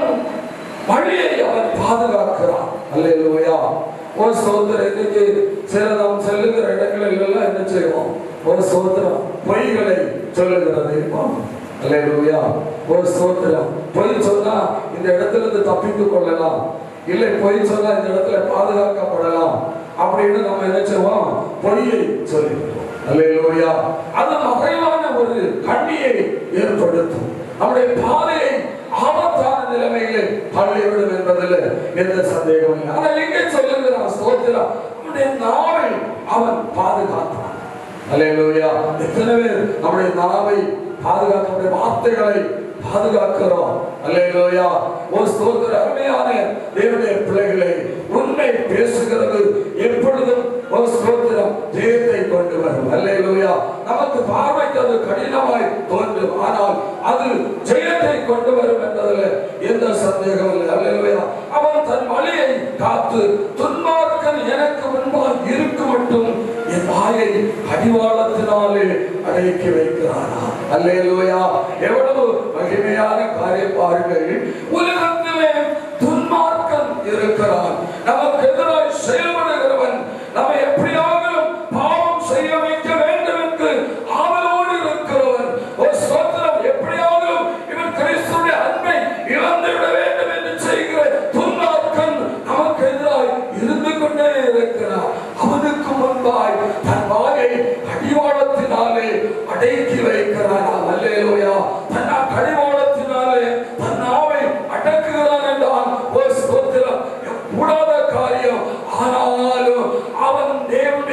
வழியை அவன் பாதுகாக்கிறான். அல்லேலூயா. ஒரு சோதனை இன்னைக்கு சில நாம் செல்லுகிற இடங்களில் எல்லாம் என்ன செய்வோம்? ஒரு சோதனம் பொய்களை சொல்லுகிறது. அல்லேலூயா. ஒரு சோதனம் பொய் சொன்னா இந்த இடத்துல இருந்து தப்பித்துக் கொள்ளலாம், இல்லை பொய் சொன்னா இந்த இடத்துல பாதுகாக்கப்படலாம் அப்படின்னு நம்ம என்ன செய்வோம்? பொய்யை சொல்லிவிட்டோம். அல்லேலூயா. அது மறைவான ஒரு கண்ணியை ஏற்படுத்தும். நம்முடைய பாதையை ஆபத்தான நிலைமையிலே தள்ளிவிடும் என்பதில் எந்த சந்தேகம் இல்லை. ஆனால் இங்கே சொல்லுகிறான் ஸ்தோத்திரம், நம்முடைய நாவை அவன் பாதுகாத்தான். அல்லேலூயா. எத்தனை பேர் நம்முடைய நாவை பாதுகாக்க, வார்த்தைகளை பாதுகாக்கிறோம்? அல்லேலூயா. ஒரு ஸ்தோத்திர அருமையான தேவனுடைய பிள்ளைகளை, உண்மை பேசுகிறது எப்பொழுதும் ஒரு ஸ்தோத்திரம் ஜெயத்தை கொண்டு வரும். அல்லேலூயா. நமக்கு பார்வைக்கு அது கடினமாய் தோன்றும், ஆனால் அது ஜெயத்தை கொண்டு வரும் என்பதில் எந்த சந்தேகம் இல்லை. அல்லேலூயா. அவன் தன் வழியை காத்து துன்மார்க்கன் எனக்கு முன்பாக இருக்க மட்டும் என் வாயை கடிவாளத்தினாலே அடக்கி வைக்கிறானா? அல்லேலூயா. எவ்வளவு மகிமையான காரியம் பாருங்கள். உலகத்திலே துன்மார்க்கன் இருக்கிறான், நமக்கு எதிராக செயல்படுகிறவன், நம்மை எப்படியாவது பாவம் செய்ய வைக்க வேண்டும் என்று ஆவலோடு இருக்கிறவன், ஒரு சோத்திரம் எப்படியாவது இவன் கிறிஸ்துவின் அன்பை இழந்துவிட வேண்டும் என்று செய்கிற துன்மார்க்கன் நமக்கு எதிராக இருந்து கொண்டே இருக்கிறான். அவனுக்கு முன்பாய் தன் வாயை கடிவாளத்தினாலே அடக்கி வைக்கிறான். அல்லேலூயா. தன் கடிவாளத்தினாலே தன் நாவை அடக்கு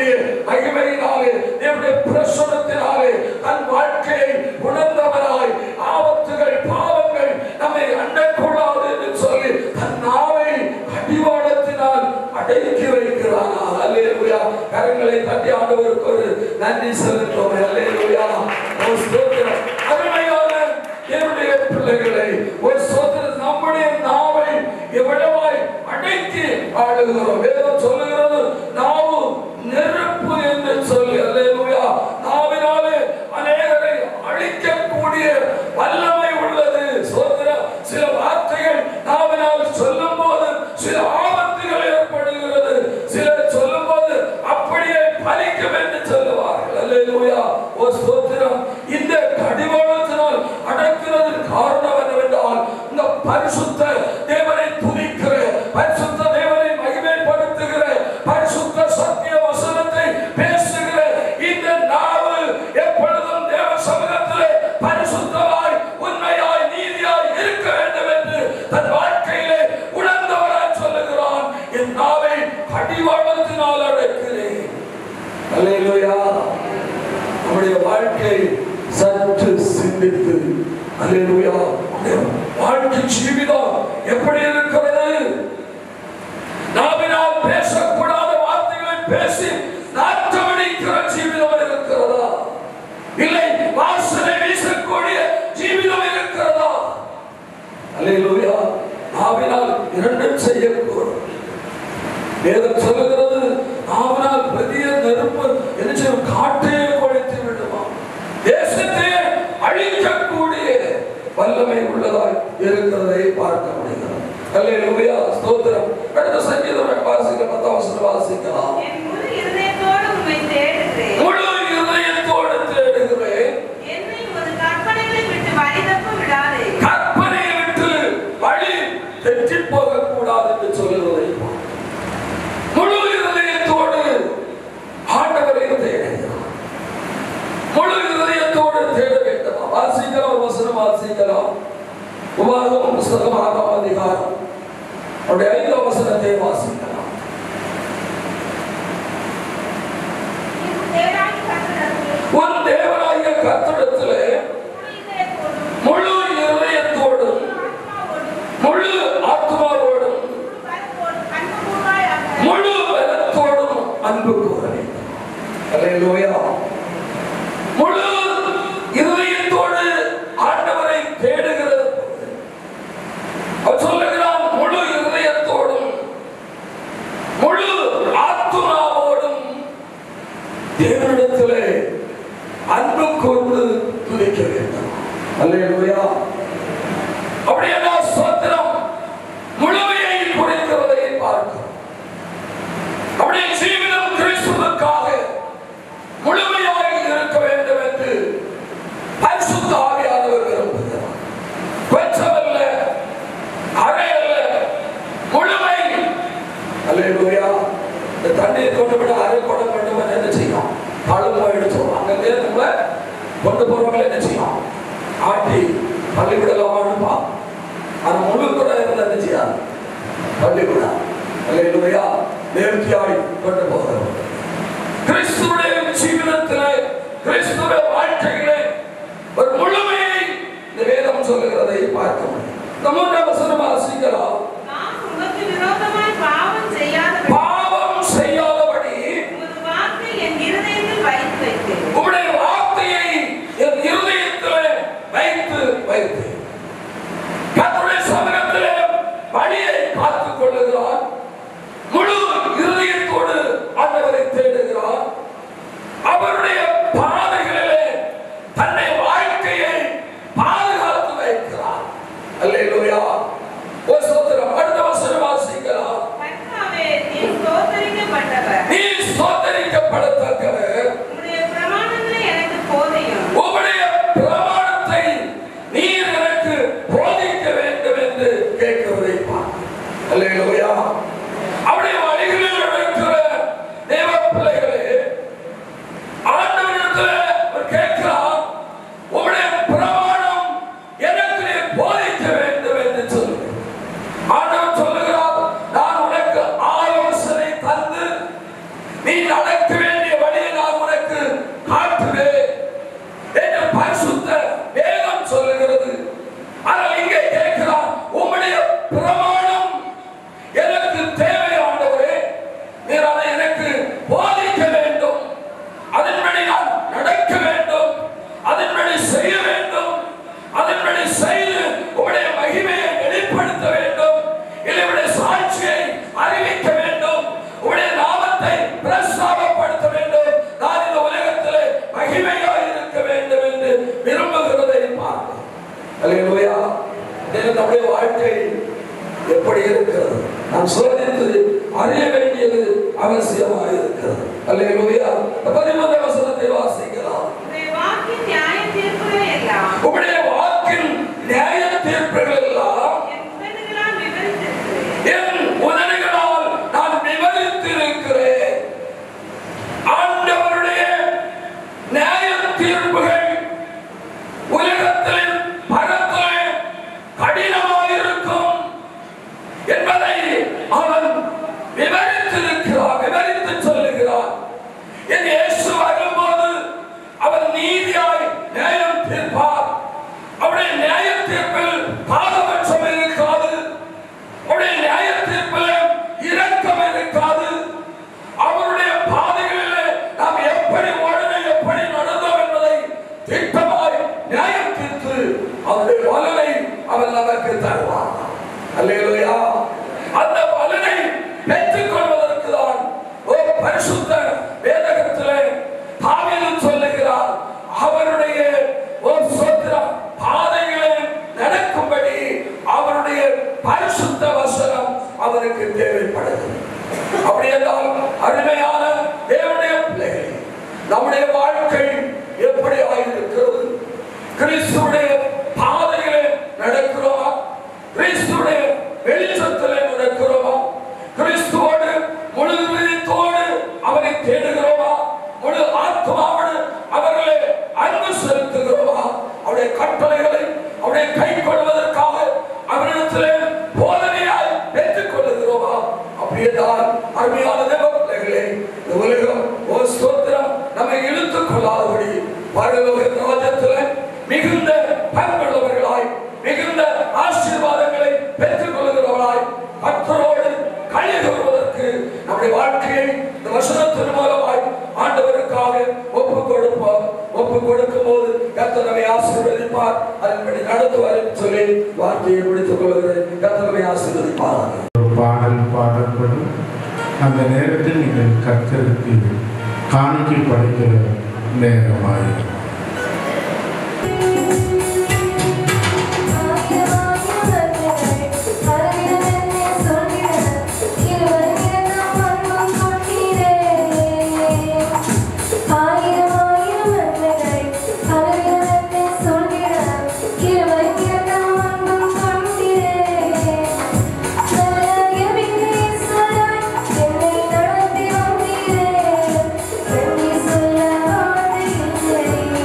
தேவனுடைய மகிமையினாலே தேவனுடைய பிரசன்னத்தினாலே தன் வாழ்க்கையை உணர்ந்தவராய் ஆபத்துகள் பாவங்கள் நம்மை அண்டக்கூடாது என்று சொல்லி தன் நாவை கடிவாளத்தினால் அடக்கி வைக்கிறார். அல்லேலூயா. கரங்களை தட்டி ஆண்டவருக்கு ஒரு நன்றி செலுத்துவோம். அல்லேலூயா. அருமையான என்னுடைய பிள்ளைகளை ஒரு சோதனை நம்முடைய நாவை எவ்வளவாய் அடக்கி ஆளுகிறோம். வேதம் சொல்லுகிறது நாவு நெருப்பு என்று சொல்லி. அல்லேலூயா. நாவினாலே அநேகரை அழிக்கக்கூடிய வல்லமை உள்ளது. சோதனை சில வார்த்தைகள் நாவினால் சொல்லும் போது சில ஆபத்துகள் ஏற்படுகிறது. சிலர் சொல்லும் போது அப்படியே பலிக்கும் என்று சொல்லுவார்கள். அல்லேலூயா. ஓ ஸ்தோத்திரம். இந்த கடிவாளத்தினால் அடக்கிறது காரணம் என்னவென்றால் இந்த பரிசுத்த தேவனை துதிக்கிற, பரிசுத்த தேவனை மகிமைப்படுத்துகிற, பரிசுத்த சத்திய வசனத்தை பேசுகிற இந்த நாவு எப்பொழுதும் தேவ சமூகத்திலே பரிசுத்தமாய் உண்மையாய் நீதியாய் இருக்க வேண்டும் என்று தன் வாழ்க்கையிலே உணர்ந்தவராய் சொல்லுகிறான். என் நாவை கடிவாளத்தினால் அடக்கிறேன். அல்லேலூயா. நம்முடைய வாழ்க்கை சற்று சிந்தித்து அல்லேலூயா வாழ்க்கை ஜீவிதம் எப்படி இருக்கிறது? நாவினால் பேசக்கூடாத வார்த்தைகளை பேசி நாற்றமடிக்கிற ஜீவிதம் இருக்கிறதா? இல்லை வாசனை வீசக்கூடிய ஜீவிதம் இருக்கிறதா? அல்லேலூயா. நாவினால் இரண்டும் செய்யக்கூடும். வேதம் சொல்லுகிறது நாவினால் பெரிய நெருப்பு என்ன காட்டையே கொளுத்தி விடுமா, தேசத்தையே அழிக்கக்கூடிய வல்லமை உள்ளதாய் இருக்கிறதை பார்க்க முடிகிறது. அல்லேலூயா. ஸ்தோத்திரம். அடுத்த சங்கீதம் வாசிக்க பத்தாம் வசனம் வாசிக்கலாம். முழு இதயத்தோடு உம்மை தேடுகிறேன். முழு இதயத்தோடு தேடுகிறேன். என்னை ஒரு கற்பனைகளை விட்டு வழி தப்ப விடாதே. கற்பனையை விட்டு வழி தெற்றி போக கூடாது என்று சொல்லுவதை முழு இதயத்தோடு ஆண்டவரை தேடுகிறார். முழு இதயத்தோடு தேட வேண்டும். வாசிக்கலாம் வசனம் வாசிக்கலாம். உபாகமம் புஸ்தகம் ஆறாம் அதிகாரம் அவருடைய ஐந்தாம் வசனத்தை வாசிக்கலாம். ஒரு தேவனாகிய கர்த்தரிடத்திலே முழு இதயத்தோடும் முழு ஆத்மாவோடும் முழு பலத்தோடும் அன்பு கூற வேண்டும். அல்லேலூயா. முழு இதயத்தோடு ஆண்டவரை தேடுகிறது. அவர் சொல்லுகிறார் முழு இதயத்தோடும் முழு ஆத்மாவோடும் தேவனிடத்திலே அன்பு கூர்ந்து துதிக்க வேண்டும். அல்லேலூயா. அப்படியே ஸ்தோத்திரம் முழுமையை குறிக்கிறதை பார்க்கிறோம். அப்படியே ஜீவிதம் கிறிஸ்துவுக்காக முழுமையாக இருக்க வேண்டும் என்று பரிசுத்த ஆவியானவர் விரும்புகிறார். கொஞ்சமல்ல, அரையல்ல, முழுமை. அல்லேலூயா. இந்த தண்ணீர் கொண்டு விட அரை குடம் கொண்டு வந்து என்ன செய்யும்? பழம் எடுத்தோம். அங்கே நம்மளை கொண்டு போறவங்களை என்ன செய்யும்? ஆட்டி பள்ளிவிடலாமான்னுப்பா. அது முழு கூட இருந்தா என்ன செய்யாது? பள்ளிவிடா. அல்லேலூயா. நேர்த்தியாய் கொண்டு போகிறோம். கிறிஸ்துவுடைய ஜீவிதத்திலே, கிறிஸ்துவுடைய வாழ்க்கையிலே ஒரு முழுமையை இந்த வேதம் சொல்லுகிறதை பார்க்க முடியும். இந்த மூன்றாம் வசனம் வாசிக்கலாம். நான் உமக்கு விரோதமாய் பாவம் செய்யாதபடி பாவம் செய்யாதபடி உமது வார்த்தை என் இருதயத்தில் வைத்து வைத்தேன். உம்முடைய வார்த்தையை என் இருதயத்திலே வைத்து வைத்தேன். கர்த்தருடைய சமூகத்திலே வழியை காத்துக் கொள்ளுகிறார். முழு இருதயத்தோடு ஆண்டவரை தேடுகிறார். அவருடைய பாதைகளிலே தன்னை வாழ்க்கையை பாதுகாத்து வைக்கிறார். அல்லேலூயா. ஒரு ஸ்தோத்திரம். அடுத்த வசனம் வாசிக்கலாம். கர்த்தாவே, நீர் ஸ்தோத்திரிக்கப்பட்டவர். நீர் ஸ்தோத்திரிக்கப்படத்தக்கவர். உம்முடைய பிரமாணங்களே எனக்கு போதியும். உம்முடைய பிரமாணத்தை நீர் எனக்கு போதிக்க வேண்டும் என்று கேட்கிறதை பார்க்கிறோம். அல்லேலூயா. அவருடைய வழிகளில் நடக்கிற தேவ பிள்ளைகளே, ஆண்டவரிடத்தில் கேட்கிறார், உம்முடைய பிரமாணம் எனக்கு போதிக்க வேண்டும் என்று சொல்லு. ஆண்டவர் சொல்லுகிறார், நான் உனக்கு ஆலோசனை தந்து நீ நடக்க வேண்டிய அவசியமாக இருக்கிறது. அல்லேலூயா. பதிமூன்றாம் வசனத்தை வாசிக்கலாம். உம்முடைய வாக்கின் நியாய தீர்ப்புகள் எல்லாம் உம்முடைய வாக்கின் நியாய தீர்ப்புகள் எல்லாம் என் உதடுகளால் என் உதடுகளால் நான் விவரித்திருக்கிறேன். விவரித்திருக்கிறேன். ஆண்டவருடைய நியாய தீர்ப்புகள் உலகத்தில் பரத்திலே கடினமாயிருக்கும் என்பதை அவன் விவரித்திருக்கிறார், விவரித்து சொல்லுகிறார். என் இயேசு வரும்போது அவர் நீதியாய் நியாயம் தீர்ப்பார். அவருடைய நியாய தீர்ப்பில் பாரபட்சம் இருக்காது. அவருடைய நியாய தீர்ப்பில் இரக்கம் இருக்காது. அவருடைய பாதைகளிலே நாம் எப்படி ஓடணும், எப்படி நடந்தோம் என்பதை திட்டமாய் நியாயம் தீர்த்து அவருடைய பலனை அவர் நமக்கு தருவார். அல்லேலூயா. அந்த பலனை பெற்றுக் கொள்வதற்கு தான் ஒரு பரிசுத்த வேதகத்திலே தாவீது சொல்லுகிறார், அவருடைய ஒரு சொத்திர பாதைகளை நடக்கும்படி அவருடைய பரிசுத்த வசனம் அவருக்கு தேவைப்படுகிறது. அப்படி என்றால் அருமையான தேவனுடைய பிள்ளைகள், நம்முடைய வாழ்க்கை எப்படி ஆயிருக்கிறது? கிறிஸ்துடைய பாதைகளை நடக்கிறோமா? கிறிஸ்துடைய வெளிச்சத்திலே நடக்கிறோமா? கிறிஸ்துவோடு முழு விருத்தோடு அவரை தேடுகிறோமா? முழு ஆத்மாவோடு அவர்களை அன்பு செலுத்துகிறோமா? அவருடைய கட்டளைகளை அவருடைய கை கொள்வதற்காக அவரிடத்திலே போதனையாய் பெற்றுக் கொள்ளுகிறோமா? அப்படியேதான் அருமையான தேவ பிள்ளைகளே, இந்த உலகம் ஒரு ஸ்தோத்திரம் நம்மை இழுத்துக் கொள்ளாதபடி பரலோக ராஜ்யத்திலே மிகுந்த பங்குள்ளவர்களாய், மிகுந்த ஆசீர்வாதங்களை பெற்றுக் கொள்ளுகிறவர்களாய் கர்த்தரோடு களி கூறுவதற்கு நம்முடைய வாழ்க்கையை இந்த வசனத்தின் மூலமாய் ஆண்டவருக்காக ஒப்பு கொடுப்போம். ஒப்பு கொடுக்கும் போது கர்த்தர் நம்மை ஆசீர்வதிப்பார். அதன்படி நடத்துவார் என்று சொல்லி வார்த்தையை முடித்துக் கொள்கிறேன். கர்த்தர் நம்மை ஆசீர்வதிப்பார். ஒரு பாடல் பாடப்படும். அந்த நேரத்தில் நீங்கள் கர்த்தருக்கு காணிக்கை படைக்கிற நேரமாயிருக்கும். என்னை நடத்தி வந்தீரே, நன்றி சொல்ல வார்த்தை இல்லை.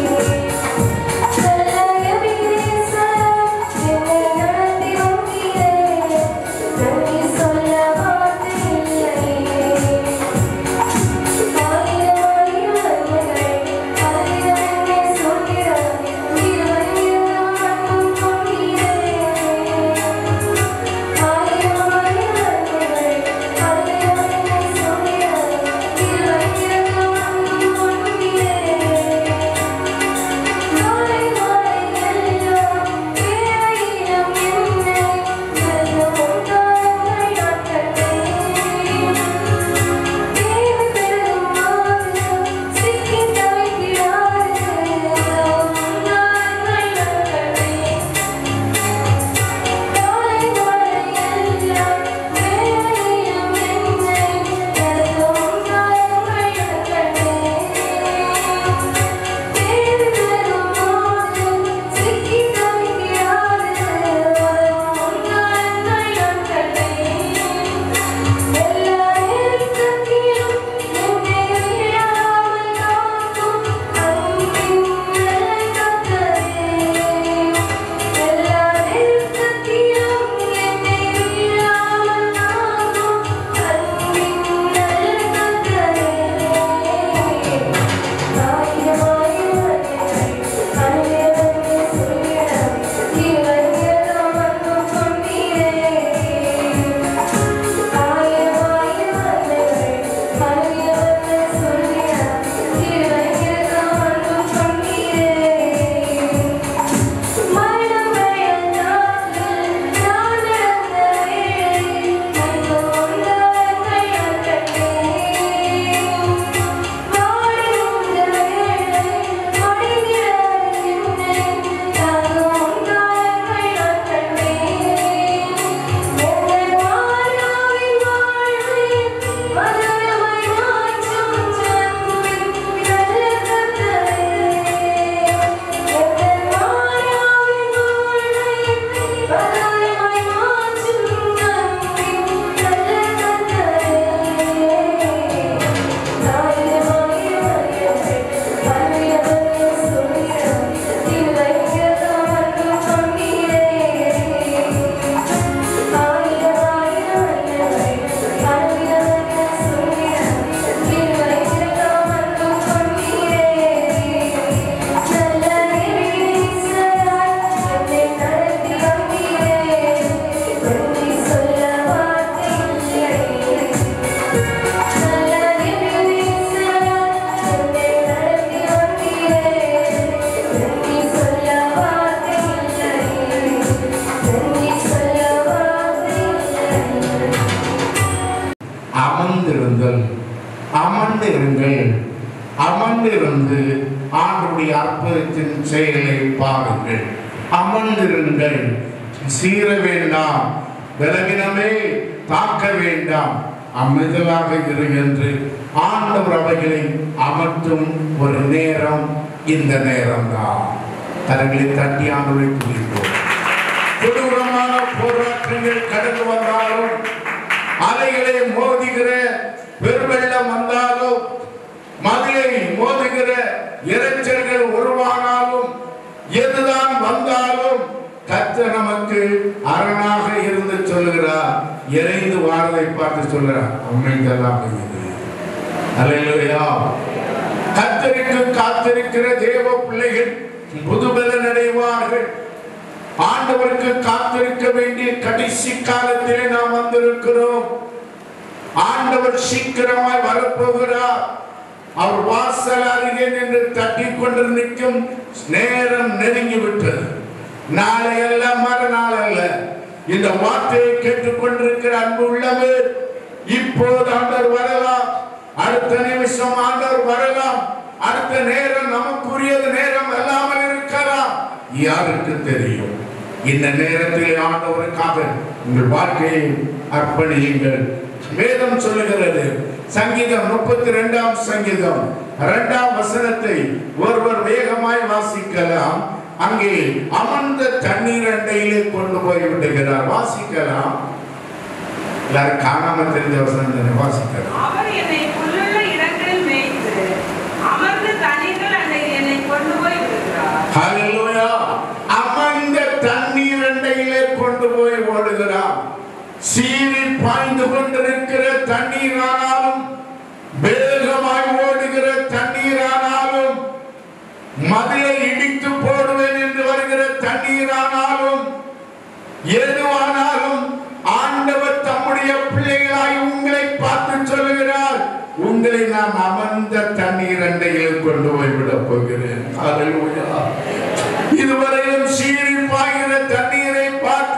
அமர்ந்திருங்கள். அமர்ந்திருந்து ஆண்டுடைய அற்புதத்தின் செயலை பாருங்கள். அமர்ந்திருங்கள். சீர வேண்டாம், பலவீனமே தாக்க வேண்டாம், அமைதலாக இரு என்று ஆண்டவர் அவைகளை அமர்த்தும் ஒரு நேரம் இந்த நேரம்தான். கரங்களை தட்டி ஆண்டவரை துதிப்போம். கொடூரமான போராட்டங்கள் கடந்து வந்தாலும், அலைகளை மோதுகிற பெருவெள்ளம் வந்தாலும், மதிலை மோதுகிற இரைச்சல்கள் உருவானாலும், எதுதான் வந்தாலும் கர்த்தர் நமக்கு அரணாக இருந்து சொல்லுகிறார். இறைந்து வாரதை பார்த்து சொல்கிறார், அமைதலாக இரு. அல்லேலூயா. கர்த்தருக்கு காத்திருக்கிற தேவ பிள்ளைகள் புதுபலன் அடைவார்கள். ஆண்டவருக்கு காத்திருக்க வேண்டிய கடைசி காலத்திலே நாம் வந்திருக்கிறோம். ஆண்டவர் சீக்கிரமாய் வரப்போகிறார். அவர் வாசல் அருகே நின்று தட்டி கொண்டு நிற்கும் நேரம் நெருங்கிவிட்டது. நாளை அல்ல, மறுநாள் அல்ல. இந்த வார்த்தையை கேட்டுக்கொண்டிருக்கிற அன்பு உள்ளவே, இப்போது ஆண்டவர் வரலாம், அடுத்த நிமிஷம் ஆண்டவர் வரலாம், அடுத்த நேரம் நமக்குரியது நேரம் அல்லாமல் இருக்கலாம். யாருக்கு தெரியும்? இந்த நேரத்தில் ஆண்டவருக்காக உங்கள் வாழ்க்கையை அர்ப்பணியுங்கள். வேதம் சொல்லுகிறது, சங்கீதம் முப்பத்தி இரண்டாம் சங்கீதம் இரண்டாம் வசனத்தை ஒருவர் வேகமாய் வாசிக்கலாம். அங்கே அமர்ந்த தண்ணீர் அண்டையிலே கொண்டு போய் விடுகிறார். வாசிக்கலாம். எல்லாரும் காணாம தெரிஞ்ச வசனம் வாசிக்கலாம். அவர் என்னை புல்லுள்ள இடங்களில் மேய்த்து அமர்ந்த தண்ணீர்கள் அண்டையில் என்னை கொண்டு போய் விடுகிறார். ஹல்லேலூயா. அமர்ந்த தண்ணீர் அண்டையிலே கொண்டு போய் ஓடுகிறார். சீறி பாய்ந்து கொண்டிருக்கிற தண்ணீர் ஆனாலும், வேகமாய் ஓடுகிற தண்ணீர் ஆனாலும், மதிலை இடித்து போடுவேன் என்று வருகிற தண்ணீர் ஆனாலும், எதுவானாலும் ஆண்டவர் தம்முடைய பிள்ளைகளாய் உங்களை பார்த்து சொல்லுகிறார், உங்களை நான் அமர்ந்த தண்ணீர் அண்டையில் கொண்டு போய் விட போகிறேன். ஹல்லேலூயா. இதுவரையும் சீறி பாய்கிற தண்ணீரை பார்த்து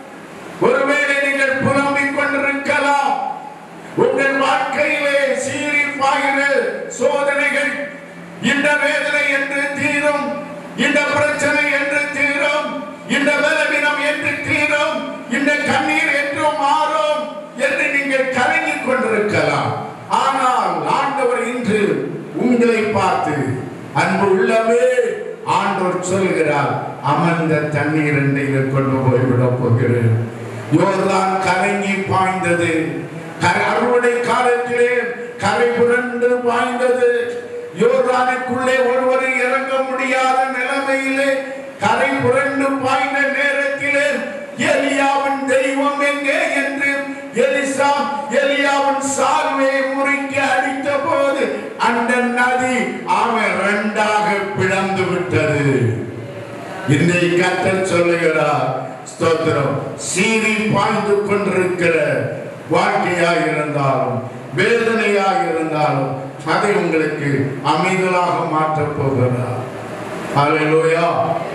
ஒருவேளை நீங்கள் புலம்பிக் கொண்டிருக்கலாம். உங்கள் வாழ்க்கையிலே சீறி பாய்கிற சோதனைகள், இந்த வேதனை என்று தீரும், இந்த பிரச்சனை என்று தீரும், இந்த பலவீனம் என்று தீரும், இந்த கண்ணீர் என்று மாறும் என்று நீங்கள் கலங்கிக் கொண்டிருக்கலாம். ஆனால் ஆண்டவர் இன்று உங்களை பார்த்து, அன்பு உள்ளவே, ஆண்டவர் சொல்கிறார், அமர்ந்த தண்ணீர் அண்டையில் கொண்டு போய் விட போகிறேன். யோர்தான் கலங்கி பாய்ந்தது. அறுவடை காலத்திலே கரை புரண்டு பாய்ந்தது. யோர்தானுக்குள்ளே ஒருவரை இறங்க முடியாத நிலைமையிலே கரை புரண்டு பாய்ந்த நேரத்திலே எலியாவின் தெய்வம் எங்கே என்று எலிசா எலியாவின் சால்வையை முறுக்கி அடித்த போது அந்த நதி அவன் இரண்டாக பிளந்து விட்டது. இன்றைக்கு கர்த்தர் சொல்லுகிறார், ஸ்தோத்திரம், சீறி பாய்ந்து கொண்டிருக்கிற வாழ்க்கையாக இருந்தாலும், வேதனையாக இருந்தாலும், அதை உங்களுக்கு அமைதலாக மாற்றப் போகிறார். ஹல்லேலூயா.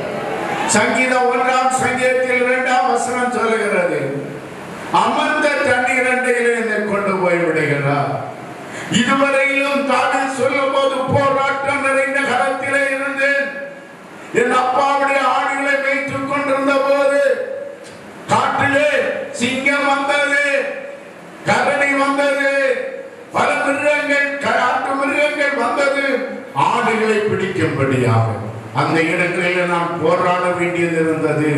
சங்கீதம் ஒன்றாம் சங்கீதத்தில் இரண்டாம் வசனம் சொல்லுகிறது, அமர்ந்த தண்ணீர் அண்டையிலே என்னை கொண்டு போய் விடுகிறார். இதுவரையிலும் தாவீது சொல்லும் போது போராட்டம் நிறைந்த களத்திலே இருந்தேன். என் அப்பாவுடைய ஆடுகளை வைத்துக் கொண்டிருந்த போது காட்டிலே சிங்கம் வந்தது, கரடி வந்தது, பல மிருகங்கள், காட்டு மிருகங்கள் வந்தது ஆடுகளை பிடிக்கும்படியாக. அந்த இடங்களில் நான் போராட வேண்டியது இருந்தது.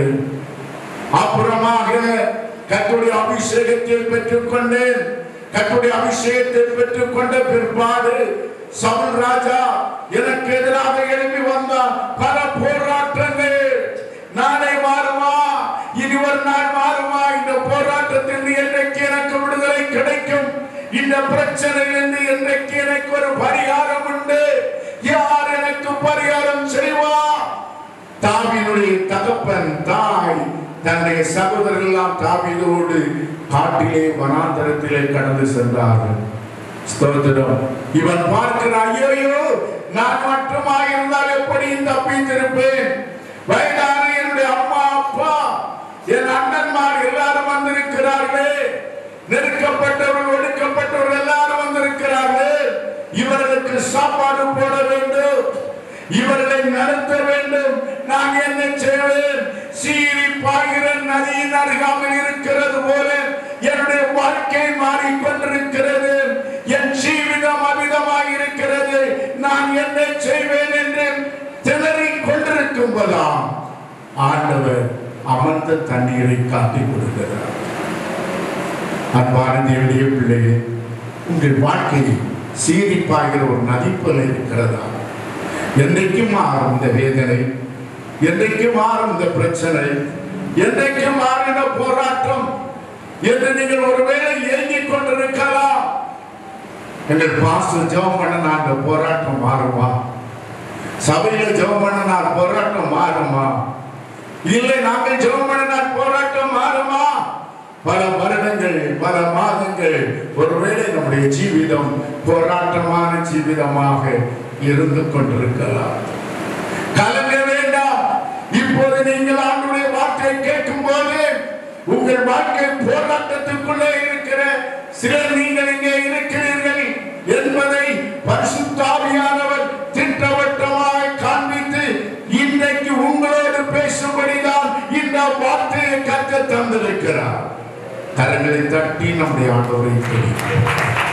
அப்புறமாக கர்த்தருடைய அபிஷேகத்தை பெற்றுக் கொண்டேன். கர்த்தருடைய அபிஷேகத்தை பெற்றுக் கொண்ட பிற்பாடு சவுல் ராஜா எனக்கு எதிராக எழுப்பி வந்தான். பல போராட்டங்கள். நாளை மாறுமா, இனி ஒரு நாள் மாறுமா, இந்த போராட்டத்தில் என்றைக்கு எனக்கு விடுதலை கிடைக்கும், இந்த பிரச்சனையிலிருந்து என்றைக்கு எனக்கு ஒரு பரிகாரம் உண்டு, யார் எனக்கு பரிகாரம் செய்வா? தாவீதுடைய தகப்பன் தாய் தன்னுடைய சகோதரர்கள் எல்லாம் தாவீதோடு காட்டிலே வனாந்தரத்திலே கடந்து சென்றார்கள். ஸ்தோத்திரம். இவன் பார்க்கிறான், ஐயோ நான் மட்டுமா இருந்தால் எப்படி தப்பித்திருப்பேன்? வயதான என்னுடைய அம்மா அப்பா என் அண்ணன்மார் எல்லாரும் வந்திருக்கிறார்களே, நெருக்கப்பட்டவர்கள் ஒடுக்கப்பட்டவர்கள் எல்லாரும் வந்திருக்கிறார்கள், இவர்களுக்கு சாப்பாடு போட வேண்டும், இவர்களை நடத்த வேண்டும். நான் என்ன செய்வேன்? சீறி பாய்கிற நதியின் அருகாமல் இருக்கிறது போல என்னுடைய வாழ்க்கை மாறிக்கொண்டிருக்கிறது, என் ஜீவிதம் அமிதமாக இருக்கிறது, நான் என்ன செய்வேன் என்று திணறிக் கொண்டிருக்கும் போதாம் ஆண்டவர் அமர்ந்த தண்ணீரை காட்டிக் கொடுக்கிறார். அன்பான தேவனுடைய பிள்ளையே, உங்கள் வாழ்க்கையில் சீறி பாய்கிற ஒரு நதி போல இருக்கிறதா? என்றைக்கு மாறும் இந்த வேதனை? என்றைக்கு மாறும் இந்த பிரச்சனை? என்றைக்கு மாறின போராட்டம் என்று நீங்கள் ஒருவேளை ஏங்கிக் கொண்டிருக்கலாம். எங்கள் பாஸ்டர் ஜெபம் பண்ண அந்த போராட்டம் மாறுமா? சபையில ஜெபம் பண்ண போராட்டம் மாறுமா? இல்லை நாங்கள் ஜெபம் பண்ண போராட்டம் மாறுமா? பல வருடங்கள், பல மாதங்கள் ஒருவேளை நம்முடைய ஜீவிதம் போராட்டமான ஜீவிதமாக இருந்து கொண்டிருக்கலாம். கலங்க வேண்டாம். இப்போது நீங்கள் ஆண்டவருடைய வார்த்தையை கேட்கும் போது உங்கள் வாழ்க்கை போராட்டத்துக்குள்ளே இருக்கிற சிலர் நீங்கள் இங்கே இருக்கிறீர்கள் என்பதை பரிசுத்த ஆவியானவர் திட்டவட்டமாய் காண்பித்து இன்றைக்கு உங்களோடு பேசும்படிதான் இந்த வார்த்தையை கற்க தந்திருக்கிறார். கரங்களை தட்டி நம்முடைய ஆண்டவரை தெரிவிக்கிறோம்.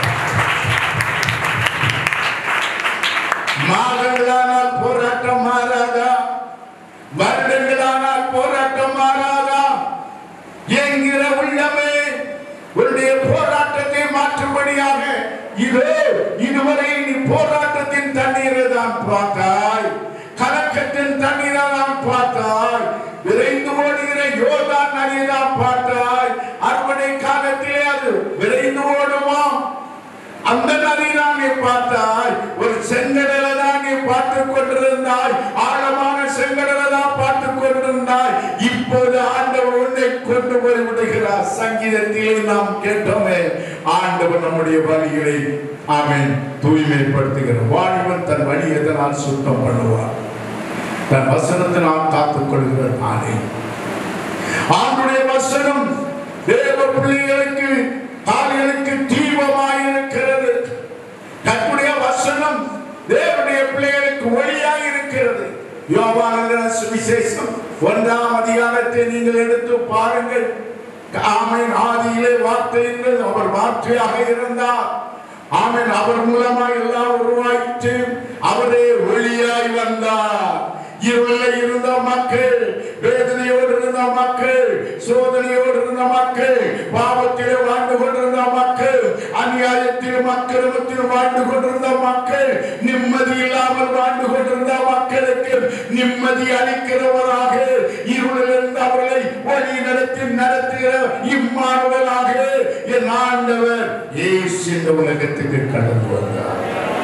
மாதங்களானால் போராட்டம் மாறாதா? வருடங்களானால் போராட்டம் மாறாதா? என்கிற உள்ளமே உன்னுடைய போராட்டத்தை மாற்றும்படியாக இதோ இதுவரை நீ போராட்டத்தின் தண்ணீரை தான் பார்த்தாய், கலக்கத்தின் தண்ணீரை தான் பார்த்தாய், விரைந்து ஓடுகிற யோர்தான் நதியை தான் பார்த்தாய். அறுவடை காலத்திலே அது விரைந்து ஓடுமா? அந்த நதிதான் நீ பார்த்தாய். ஒரு செங்கடலை தான் நீ பார்த்துக் கொண்டிருந்தாய், ஆழமான செங்கடலை தான் பார்த்துக் கொண்டிருந்தாய். இப்போது ஆண்டவர் உன்னை கொண்டு போய் விடுகிறார். சங்கீதத்திலே நாம் கேட்டோமே, ஆண்டவர் நம்முடைய வழிகளை ஆமென் தூய்மைப்படுத்துகிறார். வாழ்வன் தன் வழி எதனால் சுத்தம் பண்ணுவார்? தன் வசனத்தினால் காத்துக் கொள்கிறார். நானே ஆண்டுடைய வசனம் தேவ பிள்ளைகளுக்கு கால்களுக்கு தீபமாய் இருக்கிறது. கர்த்தருடைய வசனம் தேவனுடைய பிள்ளைகளுக்கு ஒளியாய் இருக்கிறது. யோவான் சுவிசேஷம் ஒன்றாம் அதிகாரத்தை நீங்கள் எடுத்து பாருங்கள். ஆமென். ஆதியிலே வார்த்தை இருந்தது, அவர் வார்த்தையாக இருந்தார். ஆமென். அவர் மூலமாய் எல்லாம் உருவாயிற்று, அவரே ஒளியாய் வந்தார். இருளில் இருந்த மக்கள், வேதனையோடு இருந்த மக்கள், சோதனையோடு இருந்த மக்கள், பாவத்திலே வாழ்ந்து கொண்டிருந்த மக்கள், அநியாயத்திலும் அக்கிரமத்திலும் வாழ்ந்து கொண்டிருந்த மக்கள், நிம்மதி இல்லாமல் வாழ்ந்து கொண்டிருந்த மக்களுக்கு நிம்மதி அளிக்கிறவராக இருளில் இருந்தவர்களை வழி நடத்தி நடத்துகிற இம்மானுவேலாக என் ஆண்டவர் இயேசு இந்த உலகத்துக்கு கடந்து வந்தார்.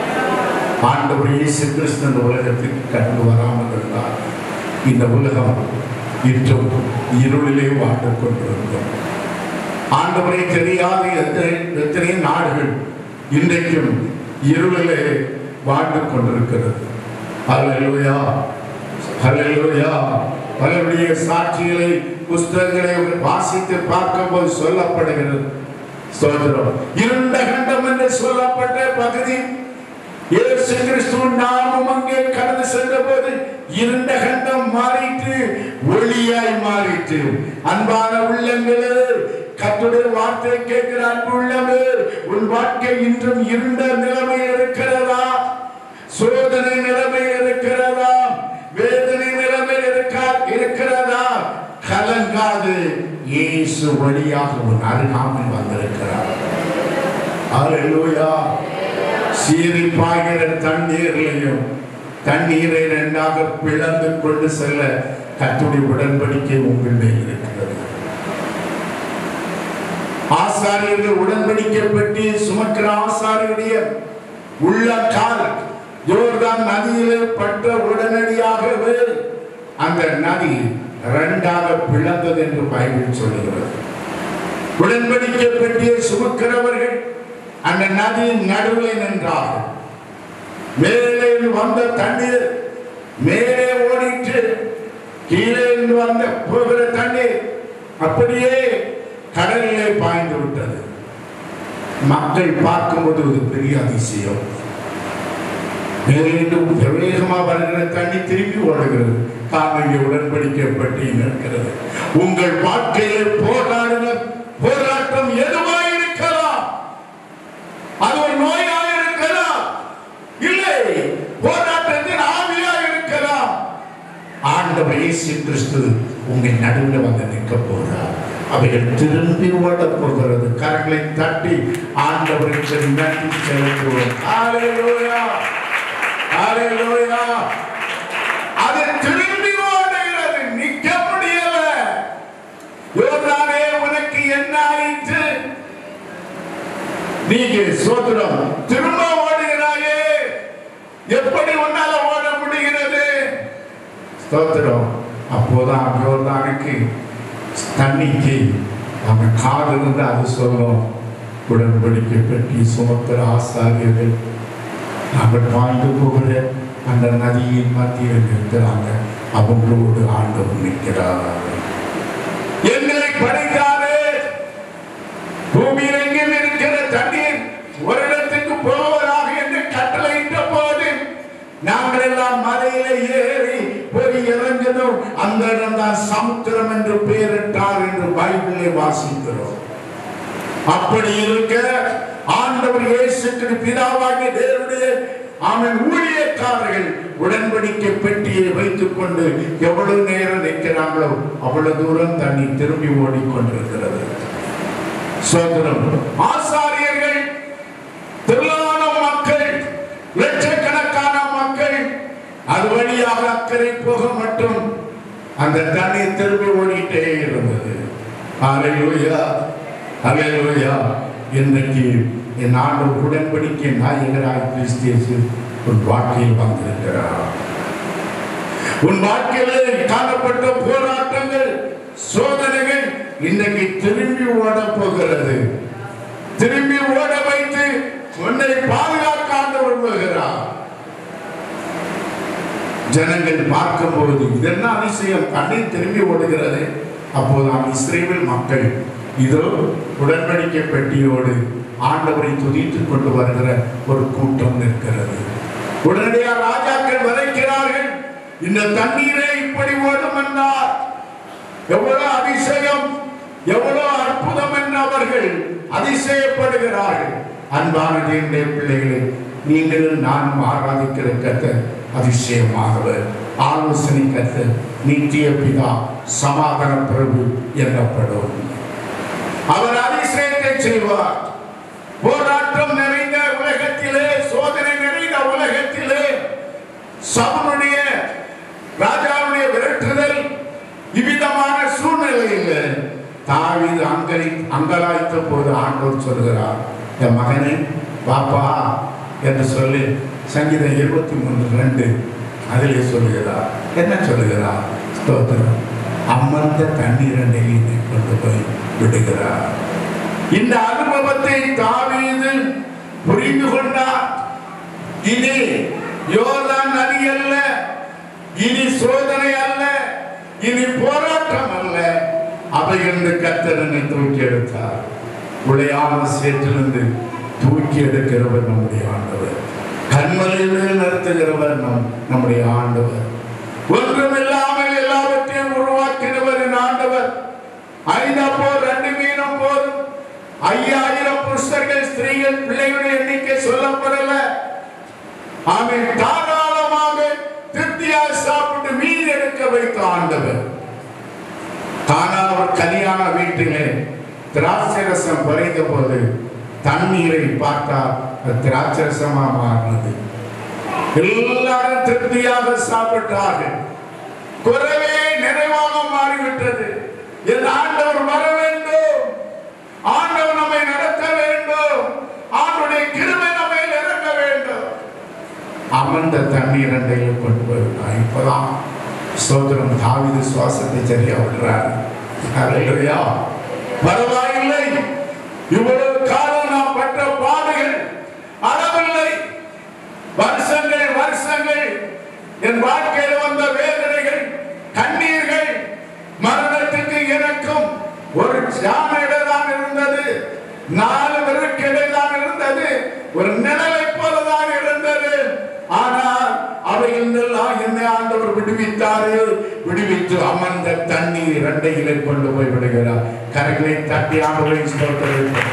ஆண்டவர் இயேசு கிறிஸ்து இந்த உலகத்துக்கு கடந்து வராமல் இருந்தார். இந்த உலகம் இன்றும் இருளிலே வாழ்ந்து கொண்டிருந்தோம். ஆண்டவரை தெரியாத எத்தனை எத்தனை நாடுகள் இன்றைக்கும் இருளிலே வாழ்ந்து கொண்டிருக்கிறது. ஹல்லேலூயா, ஹல்லேலூயா. பலருடைய சாட்சிகளை புஸ்தகங்களை வாசித்து பார்க்கும்போது சொல்லப்படுகிறது. சோதரம் இருண்ட கண்டம் என்று சொல்லப்பட்ட பகுதி இயேசு கிறிஸ்துவின் நாமம் அங்கே கடந்து சென்ற போது இருண்ட கண்டம் மாறிட்டு ஒளியாய் மாறிட்டு. அன்பான உள்ளங்களே, கர்த்தருடைய வார்த்தை கேட்கிற அன்பு உள்ளமே, உன் வாழ்க்கை இன்றும் இருண்ட நிலைமையில் இருக்கிறதா? சோதனை நிலைமையில் இருக்கிறதா? வேதனை நிலைமையில் இருக்கிறதா? கலங்காது, இயேசு வழியாக உன் அருகாமல் வந்திருக்கிறார். ஹல்லேலூயா. சீறி பாய்கிற தண்ணீரையும் தண்ணீரை இரண்டாக பிளந்து கொண்டு செல்ல கர்த்தருடைய உடன்படிக்கை உங்கள் மேல் இருக்கிறது. ஆசாரியர்கள் உடன்படிக்கை பற்றி சுமக்கிற ஆசாரியருடைய உள்ள கால் யோர்தான் நதியிலே பட்ட உடனடியாகவே அந்த நதி இரண்டாக பிளந்தது என்று பைபிள் சொல்லுகிறது. உடன்படிக்கை பற்றிய சுமக்கிறவர்கள் அந்த நதியின் நடுவில் நின்றார்கள். மேலே வந்த தண்ணீர் மேலே ஓடிட்டு, கீழே வந்த போகிற தண்ணீர் அப்படியே கடலிலே பாய்ந்து விட்டது. மக்கள் பார்க்கும்போது ஒரு பெரிய அதிசயம். மீண்டும் வேகமா வருகிற தண்ணி திரும்பி ஓடுகிறது. காவிரி உடன்படிக்கப்பட்டு இருக்கிறது. உங்கள் வாழ்க்கையில் போராடுகிற போராட்டம் எதுவாக இருக்கலாம். அது ஒரு நோயாக இருக்கலாம், இல்லை போராட்டத்தின் ஆவியாக இருக்கலாம். ஆண்டவர் இயேசு கிறிஸ்து உங்கள் நடுவில் வந்து நிற்க போகிறார். அவைகள் திரும்பி ஓட போகிறது. கரங்களை தட்டி ஆண்டவருக்கு நன்றி செலுத்துவோம். ஹல்லேலூயா, ஹல்லேலூயா. அது திரும்பி ஓடுகிறது, நிற்க முடியல. யோர்தானே உனக்கு என்ன ஆயிற்று? நீங்க சோதரம் திரும்ப ஓடுகிறாயே, எப்படி உன்னால ஓட முடிகிறது? ஸ்தோத்திரம். அப்போதான் யோர்தானுக்கு தண்ணிக்கு அவன் காது இருந்து அது சொல்லும், உடன்படிக்கை பற்றி சுமக்கிற ஆசாரியர்கள் நாங்கள் வாழ்ந்து போகிற அந்த நதியின் மத்தியில் இருக்கிறாங்க, அவங்களோடு ஆண்டவர் நிற்கிறார். எங்களை படைத்தாரே, பூமியில் எங்கும் இருக்கிற தண்ணீர் ஒரு இடத்துக்கு போவதாக என்று கட்டளையிட்ட போது நாங்கள் எல்லாம் மலையில ஏறி போய் இறங்கணும். அந்த இடம் தான் சமுத்திரம் என்று பெயரிட்டார் என்று பைபிளை வாசிக்கிறோம். அப்படி இருக்க ஆண்டவர் இயேசுக்கு பிதாவாகிய தேவனுடைய அவன் ஊழியக்காரர்கள் உடன்படிக்கை பெட்டியை வைத்துக் கொண்டு எவ்வளவு நேரம் நிற்கிறாங்களோ அவ்வளவு தூரம் தண்ணி திரும்பி ஓடிக்கொண்டிருக்கிறது. சோதரம் ஆசாரியர்கள், திரளான மக்கள், லட்சக்கணக்கான மக்கள் அது வழியாக அக்கறை போக மட்டும் அந்த தண்ணீர் திரும்பி ஓடிட்டே இருந்தது. ஹல்லேலூயா, ஹல்லேலூயா. இன்றைக்கு என் ஆண்டவர் உடன்படிக்கை நாயகராய் கிறிஸ்து உன் வாழ்க்கையில் வந்திருக்கிறார். உன் வாழ்க்கையிலே காணப்பட்ட போராட்டங்கள், சோதனைகள் இன்றைக்கு திரும்பி ஓட போகிறது. திரும்பி ஓட வைத்து உன்னை பாதுகாக்க ஆண்டவர் வருகிறார். ஜனங்கள் பார்க்கும் பொழுது இதென்ன அதிசயம், தண்ணீர் திரும்பி ஓடுகிறது. அப்போதான் இஸ்ரவேல் மக்கள் இதோ உடன்படிக்கை பெட்டியோடு ஆண்டவரை துதித்துக் கொண்டு வருகிற ஒரு கூட்டம் நிற்கிறது. உடனடியாக ராஜாக்கள் வரைக்கிறார்கள், இந்த தண்ணீரை இப்படி ஓடும் என்றார் எவ்வளவு அதிசயம், எவ்வளவு அற்புதம் என்று அவர்கள் அதிசயப்படுகிறார்கள். அன்பான தேவனுடைய பிள்ளைகளே, நீங்கள் நானும் ஆராதிக்கிற கர்த்தர் அதிசயமாகவர், ஆலோசனை கர்த்தர், நித்திய பிதா, சமாதான பிரபு எனப்படும். அவர் அதிசயத்தை செய்வார். போராட்டம் நிறைந்த உலகத்திலே, சோதனை நிறைந்த உலகத்திலே, சவுலுடைய ராஜாவுடைய விரட்டுதல் இவ்விதமான சூழ்நிலையில் தாவீது அங்கலி அங்கலாய்த்த போது ஆண்டவர் சொல்கிறார், என் மகனே பாப்பா என்று சொல்லி சங்கீதம் இருபத்தி மூன்று ரெண்டு அதிலே சொல்லுகிறார். என்ன சொல்லுகிறார்? ஸ்தோத்திரம். அமர்ந்த தண்ணீரண்டை கொண்டு போய் விடுகிறார். இந்த அனுபவத்தை தாவீது புரிந்து கொண்டார். இனி யோர்தான் நதி அல்ல, இனி சோதனை அல்ல, இனி போராட்டம் அல்ல, அவையிலிருந்து கர்த்தர் என்னை தூக்கி எடுத்தார். உளையான சேற்றிலிருந்து தூக்கி எடுக்கிறவர் நம்முடைய ஆண்டவர். கண்மலையில் நடத்துகிறவர் நம் நம்முடைய ஆண்டவர். ஒன்றுமில்லாமல் எல்லாவற்றையும் உருவாக்கினவர் என் ஆண்டவர். ஐந்தப்போ ரெண்டு மீனம் போதும். ஐயாயிரம் புருஷர்கள், ஸ்திரீகள், பிள்ளைகளுடைய எண்ணிக்கை சொல்லப்படல. அவன் தாராளமாக திருப்தியாக சாப்பிட்டு மீன் எடுக்க வைத்த ஆண்டவர். கானான் கல்யாண வீட்டிலே திராட்சை ரசம் குறைந்த போது தண்ணீரை பார்த்தால் திராட்சை ரசமா மாறினது. எல்லாரும் திருப்தியாக சாப்பிட்டார்கள். குறைவே நிறைவாக மாறிவிட்டது. என் ஆண்டவர் வர வேண்டும், ஆண்டவர் நம்மை நடத்த வேண்டும், ஆண்டவருடைய கிருபை நம்மை இறங்க வேண்டும். அமர்ந்த தண்ணீர் அண்டையில் கொண்டு வருகிறார். இப்பதான் சோதரம் தாவீது சுவாசத்தை சரியா விடுறார். ஹல்லேலூயா. பரவாயில்லை, இவ்வளவு காலம் நாம் பட்ட பாடுகள் அளவில்லை. வருஷங்கள் வருஷங்கள் என் வாழ்க்கையில் வந்த வேதனைகள், கண்ணீர்கள், மரணத்துக்கு எனக்கும் ஒரு ஜாமையில்தான் இருந்தது, நாலு பேருக்கு இடையில்தான் இருந்தது, ஒரு நிழலை போலதான் இருந்தது. ஆனால் அவையிலெல்லாம் என்னை ஆண்டவர் விடுவித்தாரு. விடுவித்து அமர்ந்த தண்ணீர் இரண்டையிலே கொண்டு போய் விடுகிறார். கரைகளை தட்டி ஆண்டவரை ஸ்தோத்திரிப்போம்.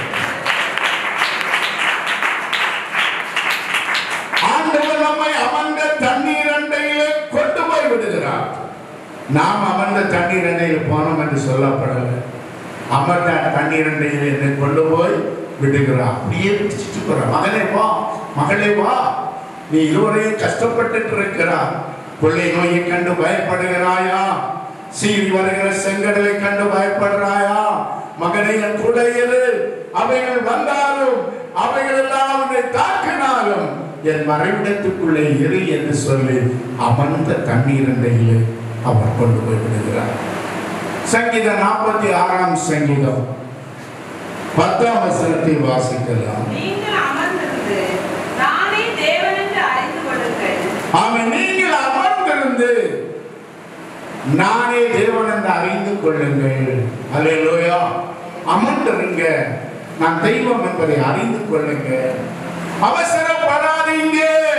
ஆண்டவர் நம்மை அமர்ந்த தண்ணீர் இரண்டையிலே கொண்டு போய் விடுகிறார். நாம் அமர்ந்த தண்ணீர் இரண்டையில் போனோம் என்று சொல்லப்படலை. அமர்ந்த தண்ணீர் இரண்டையில் என்னை கொண்டு போய் விடுகிறார். அப்படியே பிடிச்சிட்டு போற மகனே வா, மகளே வா, நீ இருவரையும் கஷ்டப்பட்டு இருக்கிறார். கொள்ளை நோயை கண்டு பயப்படுகிறாயா? சீறி வருகிற செங்கடலை கண்டு பயப்படுறாயா? மகனை என் கூட இரு. அவைகள் வந்தாலும் அவைகள் எல்லாம் உன்னை தாக்கினாலும் என் மறைவிடத்துக்குள்ளே இரு என்று சொல்லி அமர்ந்த தண்ணீர் அண்டையிலே அவர் கொண்டு போய் விடுகிறார். சங்கீதம் நாற்பத்தி ஆறாம் சங்கீதம் பத்தாம் வசனத்தை வாசிக்கலாம். நீங்கள் அமர்ந்திருந்து நானே தேவன் என்று அறிந்து கொள்ளுங்கள். ஆமென். நீங்கள் அமர்ந்திருந்து நானே தேவன் என்று அறிந்து கொள்ளுங்கள். அல்லேலூயா. அமர்ந்திருங்க, நான் தெய்வம் என்பதை அறிந்து கொள்ளுங்க. அவசரப்படாதீங்க.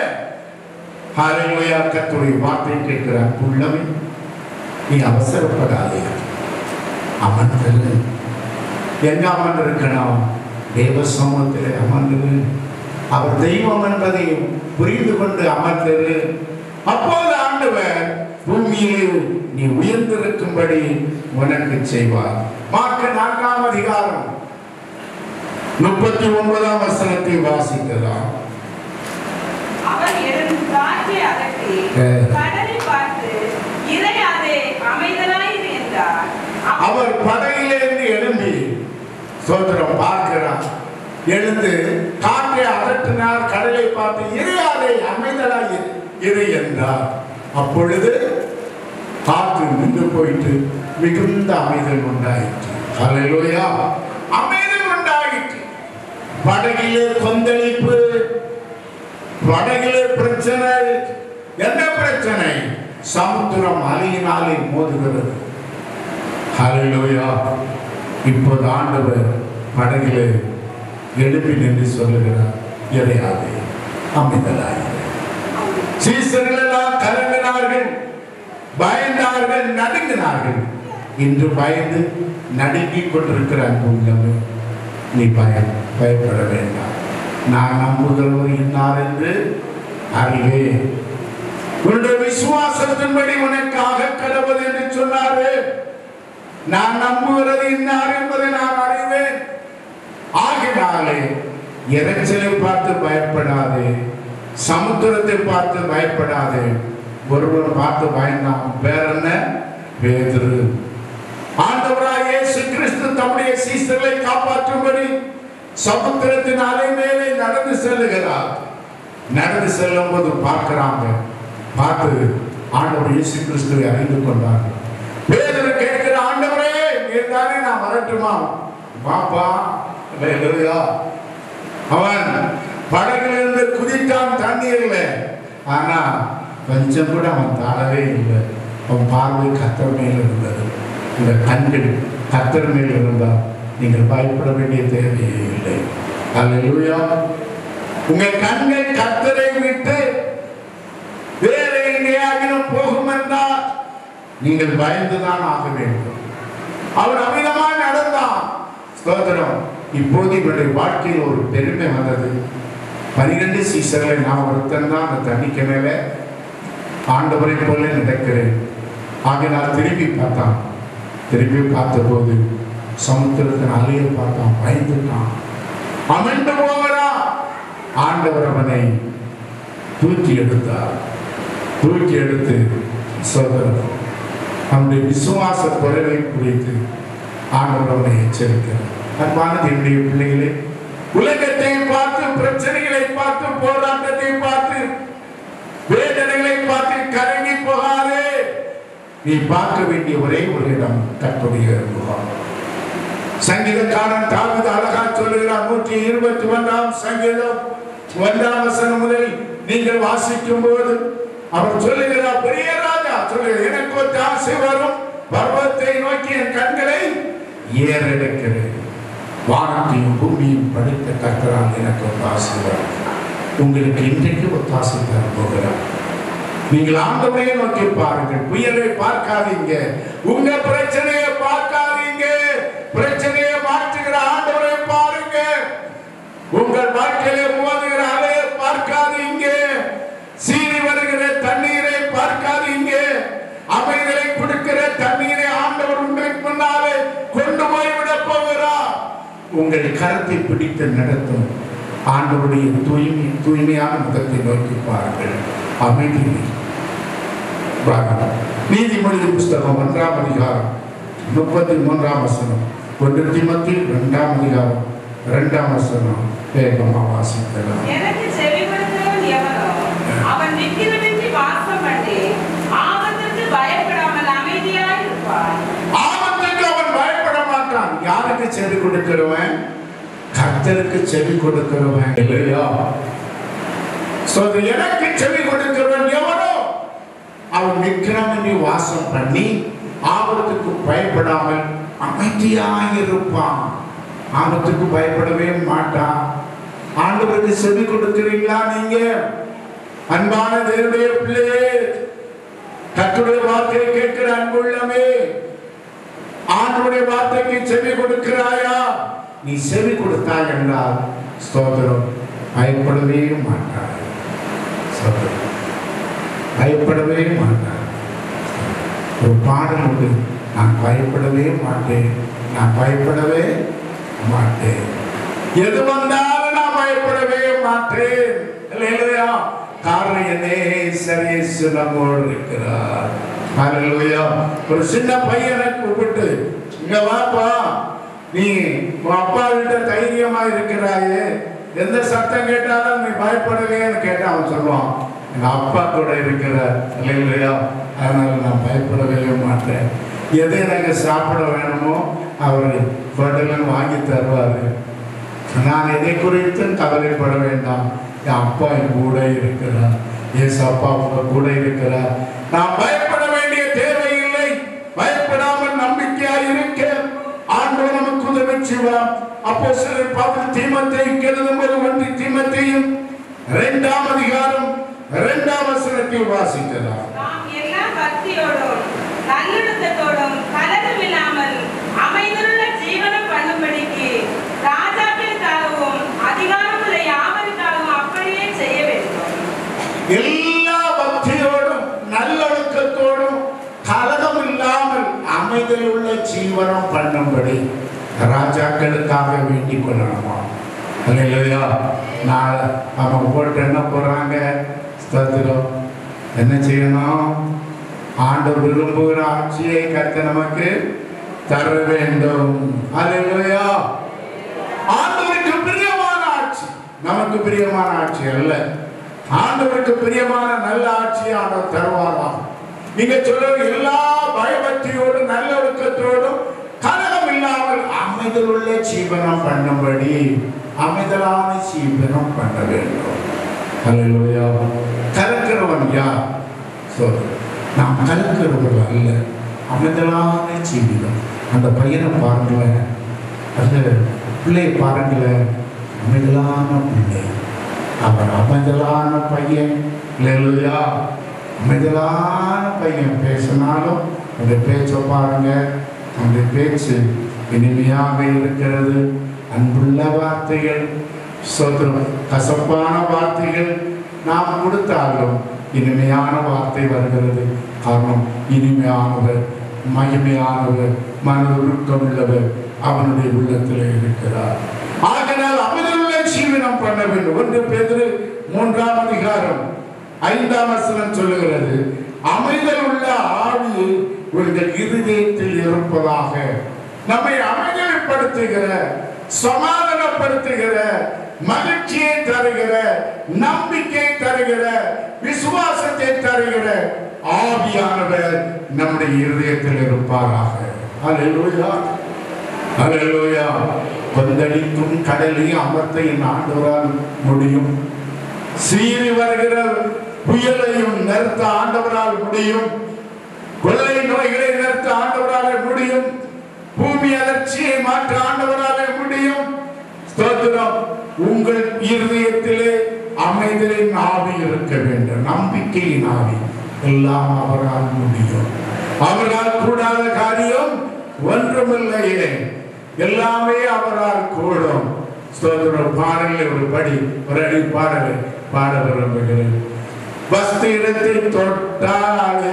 அல்லேலூயா. கர்த்தருடைய வார்த்தை கேட்கிற அன்புள்ளமே, நீ அவசரப்படாதே, அமர்ந்திரு. எங்க அமர்ந்திருக்கணும்? தேவ சமூகத்தில் அமர்ந்திரு. அவர் தெய்வம் என்பதை புரிந்து கொண்டு அமர்ந்திரு. அப்போது ஆண்டவர் பூமியில் நீ உயர்ந்திருக்கும்படி உனக்கு செய்வார். மார்க்கு நான்காம் அதிகாரம் முப்பத்தி ஒன்பதாம் வசனத்தை வாசிக்கலாம். அவர் எழுந்து காற்றை அகற்றி கடலை பார்த்து இறையாதே அமைதலாயிரு என்றார். அவர் படகிலிருந்து எழும்பி சோதரம் பார்க்கிறார். எழுந்து காற்றை அகற்றினார். கடலை பார்த்து இறையாதே அமைதலாய் இரு என்றார். அப்பொழுது காற்று நின்று போயிட்டு மிகுந்த அமைதல் உண்டாயிற்று. அல்லேலூயா. அமைதல் உண்டாயிற்று. படகிலே கொந்தளிப்பு, படகிலே பிரச்சனை. என்ன பிரச்சனை? சமுத்திரம் அலையினாலே மோதுகிறது. அல்லேலூயா. இப்போது ஆண்டவர் படகிலே எழுப்பி நின்று சொல்லுகிறார், இறையாதே அமைதலாயிரு. சீசர்கள் எல்லாம் கலங்கினார்கள், பயந்தார்கள், நடுங்கினார்கள். இன்று பயந்து நடுங்கிக் கொண்டிருக்கிற அன்புள்ளமே, நீ பயம் பயப்பட வேண்டாம். நான் நம்புகிறவர் இன்னார் என்று அறிவே. உன்னுடைய விசுவாசத்தின்படி உனக்காக கடவுள் என்று சொன்னாரு. நான் நம்புகிறது இன்னார் என்பதை நான் அறிவேன். ஆகினாலே இறைச்சலை பார்த்து பயப்படாதே, சமுத்திரத்தை பார்த்து பயப்படாதே. ஒருவன் பார்த்து பயந்தான், வேற என்ன? பேதுரு. ஆண்டவராகிய இயேசு கிறிஸ்து தம்முடைய சீசர்களை காப்பாற்றும்படி சமுத்திரத்தின் அலை மேலே நடந்து செல்லுகிறார். நடந்து செல்லும் போது பார்க்கிறாங்க. பார்த்து ஆண்டவர் இயேசு கிறிஸ்துவை அறிந்து கொண்டார்கள். பேதுரு கேட்கிற, ஆண்டவரே நீர் தானே, நான் வரட்டுமா? பாப்பா. அவன் படகிலிருந்து குதித்தான் தண்ணீர்ல. ஆனா கொஞ்சம் கூட அவன் தாழவே இல்லை. அவன் பார்வை கர்த்தர் மேல் இருந்தது. இந்த கண்கள் கர்த்தர் மேல் இருந்தால் நீங்கள் பயப்பட வேண்டிய தேவையே இல்லை. அல்லேலூயா. உங்கள் கண்கள் கர்த்தரை விட்டு வேற எங்கேயாகிலும் போகும் என்றால் நீங்கள் பயந்துதான் ஆக வேண்டும். அவர் அமிதமாக நடந்தான். ஸ்தோத்திரம். இப்போது இவருடைய வாழ்க்கையில் ஒரு பெருமை வந்தது. பனிரெண்டு சீசர்களை நான் ஒருத்தன் தான் அந்த தண்ணிக்கு மேல ஆண்டவரை போல நடக்கிறேன். ஆக நான் திரும்பி பார்த்தான். திரும்பி பார்த்த போது சமுத்திரத்தின் அலையை பார்த்தான், பயந்துட்டான், அமிழ்ந்து போகிறான். ஆண்டவர் அவனை தூக்கி எடுத்தார். தூக்கி எடுத்து சோதரம் அவனுடைய விசுவாச குறைவை குறித்து ஆண்டவர் அவனை எச்சரிக்கிறார். அன்பான என்னுடைய பிள்ளைகளே, உலகத்தை பார்த்து, பிரச்சனைகளை பார்த்து, போராட்டத்தை பார்த்து, வேதனைகளை பார்த்து கரங்கி போகாதே. நீ பார்க்க வேண்டிய ஒரே ஒரு இடம் கர்த்தருடைய முகம். சங்கீதக்காரன் தாவீது அழகா சொல்லுகிறார். நூற்றி இருபத்தி ஒன்றாம் சங்கீதம் ஒன்றாம் வசனம் முதல் நீங்கள் வாசிக்கும் போது அவர் சொல்லுகிறார், பெரிய ராஜா சொல்லுகிறார், எனக்கு ஒரு ஆசை வரும், பர்வத்தை நோக்கி என் கண்களை ஏறெடுக்கிறேன். வானத்தையும் பூமியும் படைத்த கர்த்தரால் எனக்கு ஒரு ஆசை வரும். உங்களுக்கு இன்றைக்கு ஒரு ஆசை தர போகிறார். நீங்கள் ஆண்டவரை நோக்கி பாருங்கள். புயலை பார்க்காதீங்க, உங்க பிரச்சனையை பார்க்காதீங்க, பிரச்சனையை மாற்றுகிற ஆண்டவரை பாருங்க. உங்கள் வாழ்க்கையிலே மோதுகிற அலையை பார்க்காதீங்க, சீறி வருகிற தண்ணீரை பார்க்காதீங்க. அமைதியை கொடுக்கிற தண்ணீரை ஆண்டவர் உங்களுக்கு முன்னாலே கொண்டு போய்விட போகிறார். உங்கள் கரத்தை பிடித்து நடத்தும் ஆண்டவருடைய தூய்மை தூய்மையான முகத்தை நோக்கி பாருங்கள். அமைதி. நீதிமொழி புஸ்தகம் ஒன்றாம் அதிகாரம் முப்பத்தி மூன்றாம் வசனம். ஒன்று தீமோத்தேயு இரண்டாம் அதிகாரம் இரண்டாம் வசனம். வேகமா வாசிக்கலாம். எனக்கு செவி கொடுக்கிறவன் எவனோ அவன் விக்கிரமின்றி வாசம் பண்ணி ஆபத்துக்கு பயப்படாமல் அமைதியாய் இருப்பான். ஆபத்துக்கு அவன் பயப்பட மாட்டான். யாருக்கு செவி கொடுக்கிறவன்? கர்த்தருக்கு செவி கொடுக்கிறவன். இல்லையா? எனக்கு செவி கொடுக்கிறவன் எவனோ அவன் விக்கிரமின்றி வாசம் பண்ணி ஆபத்துக்கு பயப்படாமல் அமைதியாக இருப்பான். ஆபத்துக்கு பயப்படவே மாட்டான். ஆண்டவருக்கு செவி கொடுக்கிறீங்களா? நீங்க அன்பான தேவனுடைய பிள்ளையே, கர்த்தருடைய வார்த்தையை கேட்கிற அன்புள்ளமே, ஆண்டவருடைய வார்த்தைக்கு செவி கொடுக்கிறாயா? நீ செவி கொடுத்தாய் என்றால் ஸ்தோத்திரம், பயப்படவே மாட்டாய். ஸ்தோத்திரம், பயப்படவே மாட்டாய். ஒரு பாடல் உண்டு, நான் பயப்படவே மாட்டேன், நான் பயப்படவே மாட்டேன், எது வந்தாலும் நான் பயப்படவே மாட்டேன். இல்லையா? காரணம் என்னே சரீசு நம்மோடு இருக்கிறார். ஹல்லேலூயா. ஒரு சின்ன பையனை கூப்பிட்டு, இங்க வாப்பா, நீ உன் அப்பா கிட்ட தைரியமா இருக்கிறாயே, எந்த சத்தம் கேட்டாலும் நீ பயப்படவேன்னு கேட்டா அவன் சொல்லுவான், எங்க அப்பா கூட இருக்கிற. இல்லையா? அதனால நான் பயப்படவே மாட்டேன். எது எனக்கு சாப்பிட வேணுமோ அவர் படலன் வாங்கி தருவாரு. நான் எதை குறித்தும் கவலைப்பட வேண்டாம், என் அப்பா என் கூட இருக்கிறார், என் அப்பா கூட இருக்கிறார். நான் பயப்பட வேண்டிய தேவையில்லை. பயப்படாமல் நம்பிக்கையாய் இருக்க ஆண்டவர் நமக்கு உதவி செய்வார். அப்போஸ்தலர் பவுல் தீமோத்தேயுக்கு எழுதும்போது ஒன்று தீமோத்தேயு இரண்டாம் அதிகாரம் இரண்டாம் வசனத்தில் வாசிக்கிறார். நாம் எல்லா பக்தியோடும் நல்லொழுக்கத்தோடும் கலகமில்லாமல் அமைதியுள்ள ஜீவனம் பண்ணும்படிக்கு ராஜாக்களுக்காகவும் அதிகாரமுள்ள யாவருக்காகவும் அப்படியே செய்ய வேண்டும். எல்லா பக்தியோடும் நல்லொழுக்கத்தோடும் கலகம் இல்லாமல் அமைதியுள்ள ஜீவனம் பண்ணும்படி ராஜாக்களுக்காக வேண்டிக் கொள்ளணுமா? இல்லையா? நாளை அவங்க போட்டு என்ன போறாங்க? ஸ்தோத்திரம், என்ன செய்யணும்? ஆண்டவர் விரும்புகிற ஆட்சியை கர்த்தர் நமக்கு தர வேண்டும். அல்லேலூயா. ஆண்டவருக்கு பிரியமான ஆட்சி, நமக்கு பிரியமான ஆட்சி அல்ல. ஆண்டவருக்கு பிரியமான நல்ல ஆட்சியை ஆண்டவர் தருவாராம். நீங்க சொல்ற எல்லா பயபக்தியோடு நல்லொழுக்கத்தோடும் கலகம் இல்லாமல் அமைதலுள்ள ஜீவனம் பண்ணும்படி அமைதலான ஜீவனம் பண்ண வேண்டும். அல்லேலூயா. கலக்கிறவன் யார்? சொல்ற நாம் கலக்கிறவர்கள் அல்ல, அமைதலான ஜீவிதம். அந்த பையனை பாருங்களேன், அந்த பிள்ளையை பாருங்களேன், அமைதலான பிள்ளை. அவர் அமைதலான பையன். இல்லையா? அமைதலான பையன். பேசினாலும் அந்த பேச்சை பாருங்க, அந்த பேச்சு இனிமையாக இருக்கிறது. அன்புள்ள வார்த்தைகள், சோதரம் கசப்பான வார்த்தைகள் நாம் கொடுத்தாலும் இனிமையான வார்த்தை வருகிறது. காரணம், இனிமையானவர், மகிமையானவர், மன உருக்கம் உள்ளவர் அவனுடைய உள்ளத்தில் இருக்கிறார். ஆகையால் அமைதியுள்ள ஜீவனம் பண்ண வேண்டும். ஒன்று பேதுரு மூன்றாம் அதிகாரம் ஐந்தாம் வசனம் சொல்லுகிறது, அமைதல் உள்ள ஆவி உங்கள் இருதயத்தில் இருப்பதாக. நம்மை அமைதிப்படுத்துகிற, சமாதானப்படுத்துகிற, மகிழ்ச்சியை தருகிற, நம்பிக்கை தருகிற, விசுவாசத்தை தருகிற ஆவியானவர் நம்முடைய இருதயத்தில் இருப்பாராக. அல்லேலூயா. அல்லேலூயா. கொந்தளிக்கும் கடலையும் அமர்த்தையும் ஆண்டவரால் முடியும். சீறி வருகிற புயலையும் நிறுத்த ஆண்டவரால் முடியும். கொள்ளை நோய்களை நிறுத்த ஆண்டவரால் முடியும். பூமி அதிர்ச்சியை மாற்ற ஆண்டவரால் முடியும். ஸ்தோத்திரம். உங்கள் இருதயத்திலே அமைதலின் ஆவி இருக்க வேண்டும், நம்பிக்கையின் ஆவி. எல்லாம் அவரால் முடியும். அவரால் கூடாத காரியம் ஒன்றுமில்லையே. எல்லாமே அவரால் கூடும். ஸ்தோத்திரம். பாடலில் ஒரு படி ஒரு அடி பாடலை பாட விரும்புகிறேன். வஸ்திரத்தை தொட்டாலே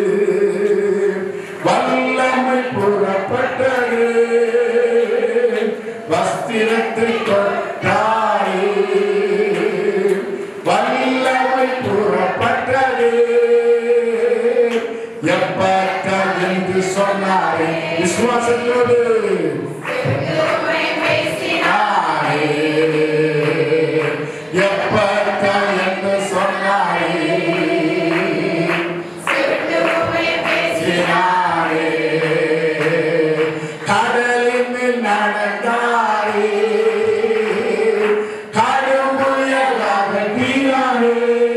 வல்லமை புறப்பட்டது. வஸ்திரத்தை தொட்டாலே வல்லமை புறப்பட்டது. எப்பட்ட என்று சொன்னாரே விசுவாசத்தோடு எப்பட்ட என்று சொன்னாரே பேசினாரே. கடலின் மேல் நடந்தாரே கடுமுயலாக தீராரே.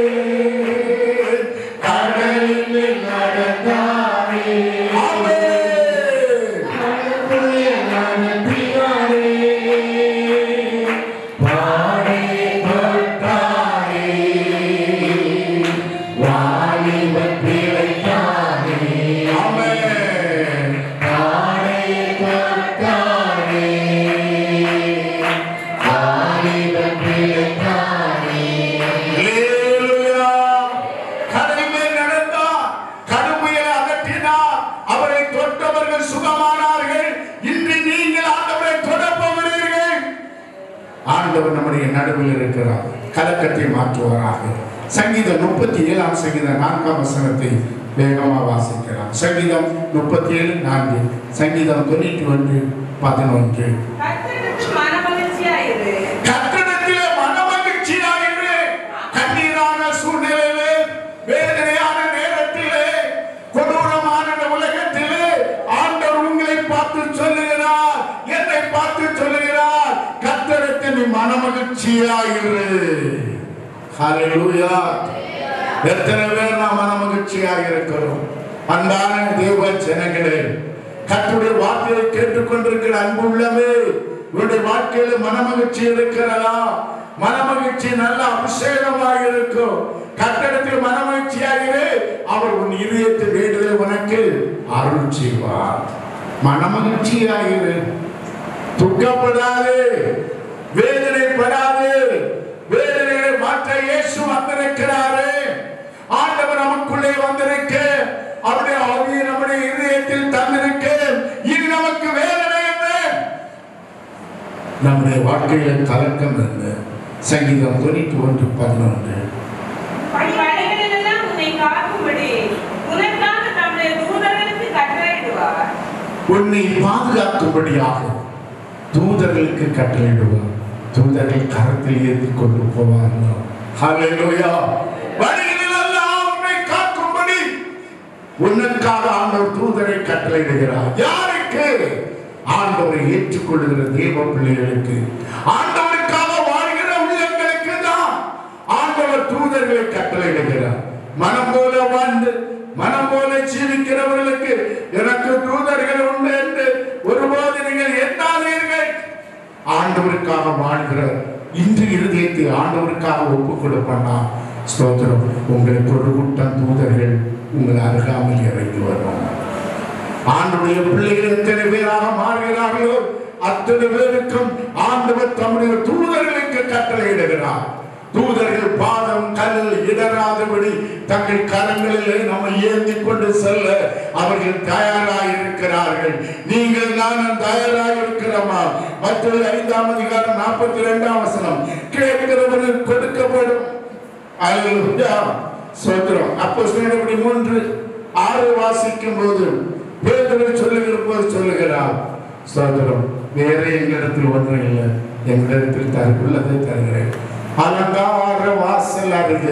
கடலின் மேல் நடந்தாரே கடுமுயலாக தீராரே. பாடை தொட்டாரே வாலிபன் பிழைத்தாரே. ஆமென். பாடை தொட்டாரே வாலிபன் பிழைத்தாரே. அல்லேலூயா. கடலின் மேல் நடந்தார், கடுமையை அகற்றினார், அவரை தொட்டவர்கள் சுகமானார்கள். இன்று நீங்கள் ஆண்டவரை தொடப் போகிறீர்கள். ஆண்டவர் நம்முடைய நடுவில் இருக்கிறார். கலக்கத்தை மாற்றுவாராக. சங்கீதம் முப்பத்தி ஏழாம் சங்கீதம் நான்காம் வசனத்தை வேகமாக வாசிக்கலாம். சங்கீதம் முப்பத்தி ஏழு நான்கு, சங்கீதம் தொண்ணூற்றி ஒன்று பதினொன்று. கர்த்தருக்கு மனமகிழ்ச்சியாயிரு. கர்த்தரிடத்திலே மனமகிழ்ச்சியாயிரு. கண்ணீரான சூழ்நிலையிலே, வேதனையான நேரத்திலே, கொடூரமான உலகத்திலே ஆண்டவர் உங்களை பார்த்து சொல்லுகிறார், என்னை பார்த்து சொல்லுகிறார், கர்த்தரிடத்தில் நீ மனமகிழ்ச்சியாயிரு. ஹல்லேலூயா. எத்தனை பேர் நாம் மனமகிழ்ச்சியாக இருக்கிறோம்? அன்பான தேவ ஜனங்களே, கர்த்தருடைய வார்த்தையை கேட்டுக்கொண்டிருக்கிற அன்புள்ளவே, உங்களுடைய வாழ்க்கையில மனமகிழ்ச்சி இருக்கிறதா? மனமகிழ்ச்சி நல்ல அபிஷேகமாக இருக்கும். கர்த்தரிடத்தில் மனமகிழ்ச்சியாகிரு. அவர் உன் இதயத்தை வேண்டுதலை உனக்கு அருள் செய்வார். மனமகிழ்ச்சியாகிரு. துக்கப்படாது, வேதனைப்படாது. வேதனைகளை மாற்ற இயேசு வந்திருக்கிறாரே. ஆண்டவர் நமக்குள்ளே வந்திருக்க, அவருடைய ஆவியை நம்முடைய இதயத்தில் தந்திருக்க. இது நமக்கு வேதனை என்ன? நம்முடைய வாழ்க்கையில கலக்கம் என்ன? சங்கீதம் தொண்ணூற்றி ஒன்று பதினொன்று. வழிகளிலெல்லாம் உன்னை காக்கும்படி உனக்காக தம்முடைய தூதர்களுக்கு கட்டளையிடுவார். உன்னை பாதுகாக்கும்படியாக தூதர்களுக்கு கட்டளையிடுவார். தூதர்கள் கரத்தில் ஏற்றி கொண்டு போவார்கள். ஹல்லேலூயா. வழிகளிலெல்லாம் உன்னை காக்கும்படி உனக்காக ஆண்டவர் தூதரை கட்டளையிடுகிறார். யாருக்கு? ஆண்டவரை ஏற்றுக்கொள்ளுகிற தேவ பிள்ளைகளுக்கு, ஆண்டவருக்காக வாழ்கிற உள்ளங்களுக்கு தான் ஆண்டவர் தூதர்களை கட்டளையிடுகிறார். மனம் போல வாழ்ந்து மனம் போல ஜீவிக்கிறவர்களுக்கு எனக்கு தூதர்கள் உண்டு என்று ஒருபோது நீங்கள் எண்ணாதீர்கள். ஆண்டவருக்காக வாழ்கிற இன்று இருதயத்தை ஆண்டவருக்காக ஒப்புக் கொடுப்பானா, ஸ்தோத்திரம், உங்களுக்கு ஒரு கூட்டம் தூதர்கள் உங்கள் அருகாமல் இறங்கி வரும். ஆண்டவருடைய பிள்ளைகள் எத்தனை பேராக மாறுகிறார்களோ அத்தனை பேருக்கும் ஆண்டவர் தம்முடைய தூதர்களுக்கு கட்டளையிடுகிறார். தூதர்கள் பாதம் கல் இடராதபடி தங்கள் கரங்களிலே நம்ம ஏந்தி கொண்டு செல்ல அவர்கள் தயாராக இருக்கிறார்கள். நீங்கள் நானும் தயாராக இருக்கிறோமா? மற்றொரு ஐந்தாம் அதிகாரம் நாற்பத்தி இரண்டாம் வசனம், கேட்கிறவர்கள் கொடுக்கப்படும். அல்லேலூயா. ஸ்தோத்திரம். அப்போஸ்தலர் மூன்று ஆறு வாசிக்கும் போது பேதுரு சொல்லுகிற போது சொல்லுகிறார், ஸ்தோத்திரம், வேற எங்களிடத்தில் ஒன்றும் இல்லை, எங்களிடத்தில் தருள்ளதை தருகிறேன். அலங்கார வாசல் அருகே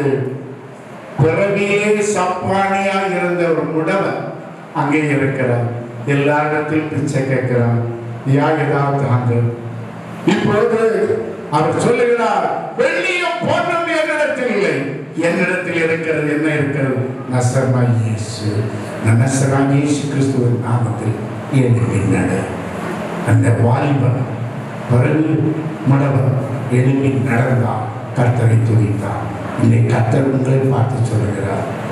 பிறவியே சப்பானியா இருந்த ஒரு முடவன் அங்கே இருக்கிறார். எல்லா இடத்திலும் பிச்சை கேட்கிறான். ஏதாவது இப்போது அவர் சொல்லுகிறார், வெள்ளியும் பொன்னும் என்னிடத்தில் இல்லை, என்னிடத்தில் இருக்கிறது என்ன இருக்கிறது? நசரேயனாகிய இயேசு. நசரேயனாகிய இயேசு கிறிஸ்துவின் நாமத்தில் எழுப்பி நட. அந்த வாலிபன் பிறகு முடவன் எழுப்பி நடந்தான், கர்த்தரை துதித்தான். இன்னைக்கு கர்த்தர் உங்களை பார்த்து சொல்லுகிறார்,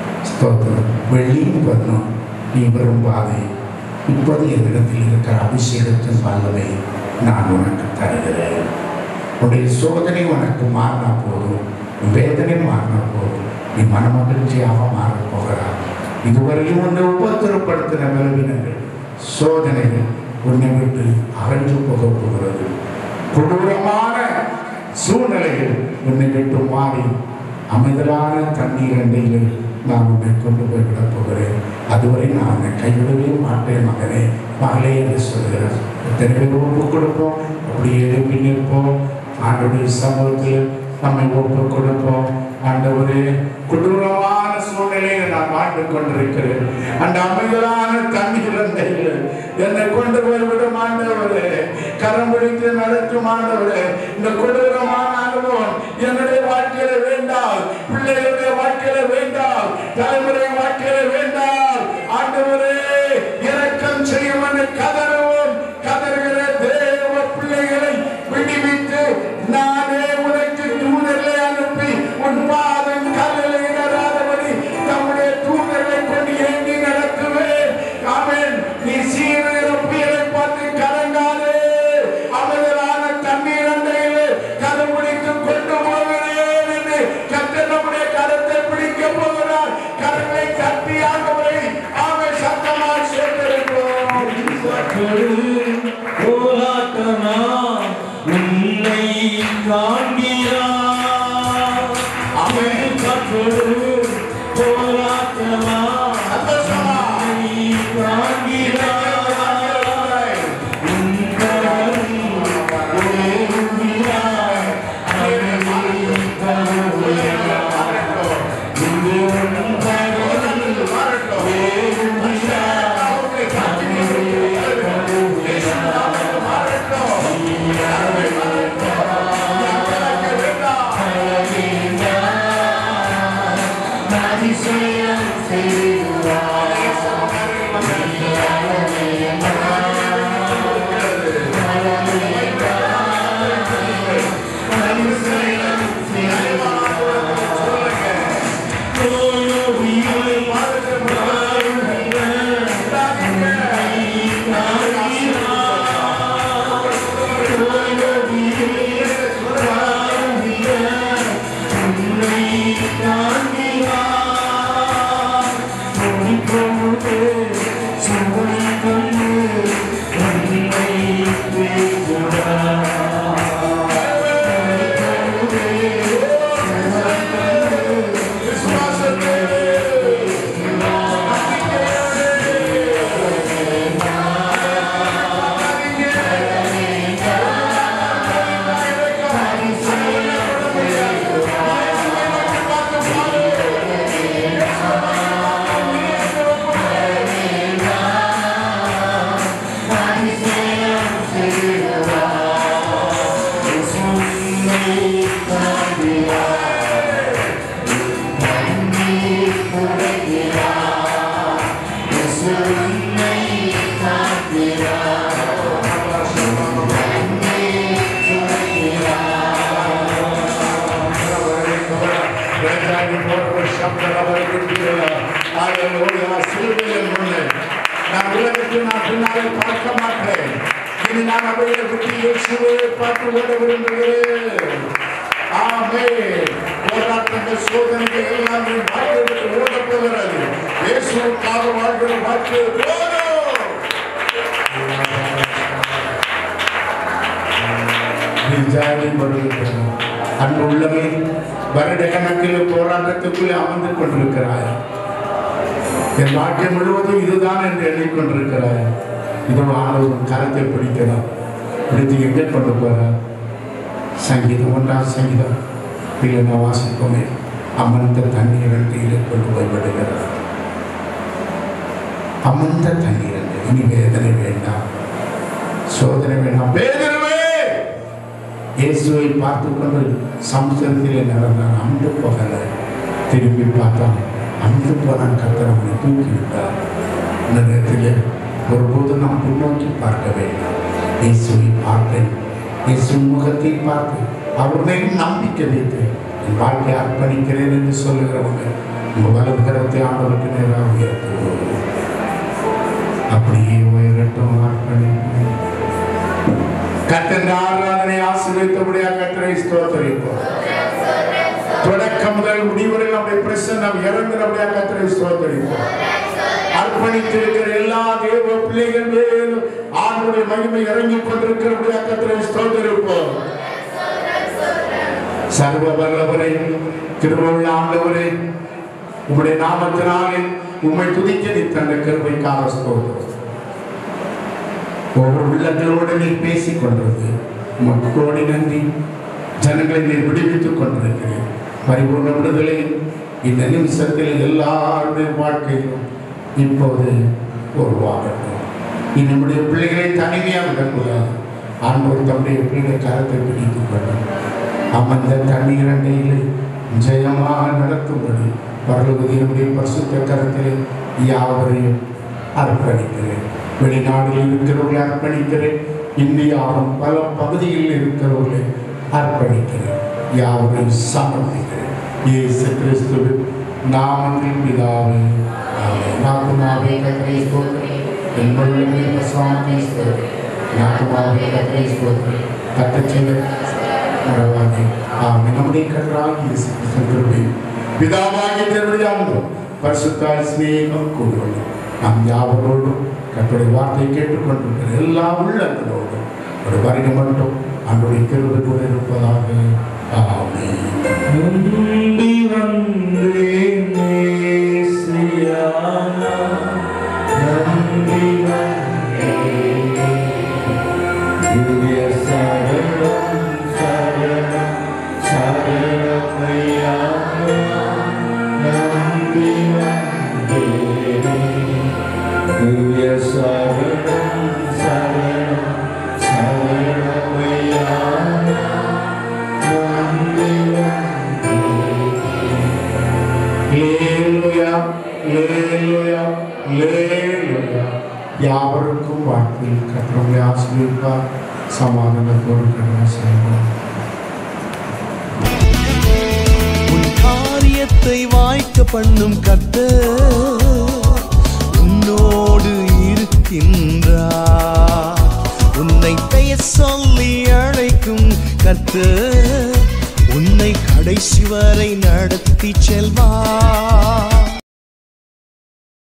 ஸ்தோத்திரம். வெள்ளியும் பொன்னும் நீ விரும்பாதே, இப்போது என்னிடத்தில் இருக்கிற அபிஷேகத்தின் வல்லமை நான் உனக்கு தருகிறேன். உன்னுடைய சோதனை உனக்கு மாறினா போதும், வேதனை மாறினா போதும், நீ மனமகிழ்ச்சியாக மாறப் போகிறார். இதுவரையும் உன்னை உபத்திரப்படுத்தின விளைவினங்கள், சோதனைகள் உன்னை விட்டு அகன்று போக போகிறது. கொடூரமான சூழ்நிலைகள் உன்னை விட்டு மாறி அமைதலான தண்ணீர் அண்டையில் நான் உன்னை கொண்டு போய் விடப் போகிறேன். அதுவரை நான் உன்னை கைவிடவே மாட்டேன் மகனே, மகளே என்று சொல்கிறார். எத்தனை பேர் ஒப்பு கொடுப்போம், அப்படியே எழுப்பி நிற்போம். ஆண்டவருடைய சமூகத்தில் நம்மை ஒப்பு கொடுப்போம். ஆண்டவரே, கொடூரமான சூழ்நிலையை நான் வாழ்ந்து கொண்டிருக்கிறேன். அந்த அமைதலான தண்ணீர் அண்டையில் என்னை கொண்டு போய்விடும் ஆண்டவரே, கரம் பிடித்து நடத்தும் ஆண்டவரே. இந்த கொடூரமான அனுபவம் என்னுடைய வாழ்க்கையில வேண்டாம், பிள்ளைகளுடைய வாழ்க்கையில வேண்டாம், தலைமுறை வாழ்க்கையில வேண்டாம். ஆண்டவரே, இரக்கம் செய்யும் என்று கதறுவோம். கதறுகிற தேவ பிள்ளைகளை விடுவித்து நானே உனக்கு தூதர்களை அனுப்பி உன் பாதம் கல்லில் இடராதபடி தம்முடைய தூதர்களை கொண்டு ஏங்கி நடத்துவேன். ஆமென். நீ சீருகிற புயலை பார்த்து கலங்காதே. அமைதலான தண்ணீர் அண்டையிலே கரம் பிடித்து கொண்டு போகிறேன் என்று கர்த்தர் நம்முடைய கரத்தை பிடிக்க போகிறார். கரங்களை கட்டியாகவே ஆமென் சத்தமாய் சேர்த்திருக்கிறோம். போராட்டமா உன்னை காண்கிறார். அவன் கற்றோடு போராட்டமா உன்னை காண்கிறார். நான் உலகத்தை நான் பின்னாலே பார்க்க மாட்டேன். இனி நான் அவையை விட்டு இயேசுவை பார்த்து ஓட விரும்புகிறேன். ஆமென். போராட்டங்கள் சோதனைகள் எல்லாம் என் வாழ்க்கையை விட்டு ஓட போகிறது. இயேசுவுக்காக வாழ்கிற வாழ்க்கையை போதும். நிஜாதி வருகிறது. அன்பு உள்ளமே, வருட கணக்கில் போராட்டத்துக்குள்ளே அமர்ந்து கொண்டிருக்கிறாய். என் வாழ்க்கை முழுவதும் இதுதான் என்று எண்ணிக்கொண்டிருக்கிறாய். இதோ ஆண்டவர் கரத்தை பிடிக்கிறார். பிடித்து எங்கே கொண்டு போகிறார்? சங்கீதம் ஒன்றாம் சங்கீதம் இல்லைன்னா வாசிப்போமே, அமர்ந்த தண்ணீர் அண்டையிலே கொண்டு போய் விடுகிறார். அமர்ந்த தண்ணீர் அண்டை. இனி வேதனை வேண்டாம், சோதனை வேண்டாம். வேதனை இயேசுவை பார்த்து கொண்டு சமுத்திரத்திலே நடந்தான். அன்று போகல. திரும்பி பார்த்தான். அன்று போனான். கர்த்தர் அவனை தூக்கிவிட்டார். இந்த நேரத்தில் ஒருபோது நாம் பின்னோக்கி பார்க்க வேண்டாம். இயேசுவை பார்த்தேன், இயேசு முகத்தை பார்த்து அவருடைய நம்பிக்கை வைத்து என் வாழ்க்கையை அர்ப்பணிக்கிறேன் என்று சொல்லுகிறவங்க உங்கள் வலது கரத்தை ஆண்டவருக்கு நேராக உயர்த்துவோம். அப்படியே உயரட்டும். அர்ப்பணிப்போம். கர்த்தர் ஆராதனை ஆசீர்வதித்தபடியாக கர்த்தரை ஸ்தோத்திரிப்போம். தொடக்கம் முதல் முடிவரை நம்முடைய பிரசன்னம் இறங்குறபடியாக கர்த்தரை ஸ்தோத்திரிப்போம். அர்ப்பணித்திருக்கிற எல்லா தேவ பிள்ளைகள் மேலும் ஆண்டவருடைய மகிமை இறங்கி கொண்டிருக்கிறபடியாக கர்த்தரை ஸ்தோத்திரிப்போம். சர்வ வல்லவரே, கிருபையுள்ள ஆண்டவரே, உம்முடைய நாமத்தினாலே உம்மை துதிக்க நீ தந்த கிருபைக்காக ஸ்தோத்திரம். ஒவ்வொரு உள்ளங்களோடு நீ பேசிக் கொண்டிருக்கு. உமக்கு கோடி நன்றி. ஜனங்களை நீ விடுவித்துக் கொண்டிருக்கிறேன். பரிபூர்ண விடுதலை இந்த நிமிஷத்தில் எல்லாருடைய வாழ்க்கையிலும் இப்போது உருவாகட்டும். இது நம்முடைய பிள்ளைகளை தனிமையாக விடக்கூடாது. ஆண்டவர் தம்முடைய பிள்ளைகளை கரத்தை பிடித்துக் கொள்ளும். அமர்ந்த தண்ணீர் அண்டையிலே ஜெயமாக நடத்தும்படி பரலோகத்தினுடைய பரிசுத்த கரத்திலே யாவரையும் அர்ப்பணிக்கிறேன். வெளிநாடுகளில் இருக்கிறவர்களை அர்ப்பணிக்கிறேன். இந்தியாவின் பல பகுதிகளில் இருக்கிறவர்களை அர்ப்பணிக்கிறேன். யாவரையும் சமர்ப்பிக்கிறேன். இயேசு கிறிஸ்துவின் நாமத்தில் பிதாவே ஆமென். நாக்குமாவே கர்த்தரை ஸ்தோத்திரி. என்னுடைய பிரசாந்தி ஸ்தோத்திரி. நாக்குமாவே கர்த்தரை ஸ்தோத்திரி. கர்த்தர் மறவாதே. ஆமென். நம்முடைய கர்த்தராகிய இயேசு கிறிஸ்துவின் கிருபை, பிதாவாகிய தேவனுடைய அன்பும் பரிசுத்த சிநேகம் கூடுவது நாம் யாவரோடும் கர்த்தருடைய வார்த்தை கேட்டுக்கொண்டிருக்கிற எல்லா உள்ளங்களோடும் ஒரு வருகை மட்டும் அன்றைய கிருபை கூட இருப்பதாக. ஆமென். நம்பி வந்தேன் நேசியானா, நம்பி வந்தேன் திவ்ய சரணம் சரணம் சரணமையா, நம்பி வந்தேன் திவ்ய சரணம் சரணம் சரணமையா, நம்பி யாவருக்கும் வாழ்க்கையில் கர்த்தரை ஆசீர்வதிப்பார். சமாதானத்தோடு கடமை செய்வோம். உன் காரியத்தை வாய்க்க பண்ணும் கர்த்தர் உன்னோடு இருக்கின்றார். உன்னை பெயர் சொல்லி அழைக்கும் கர்த்தர் உன்னை கடைசி வரை நடத்தி செல்வார்.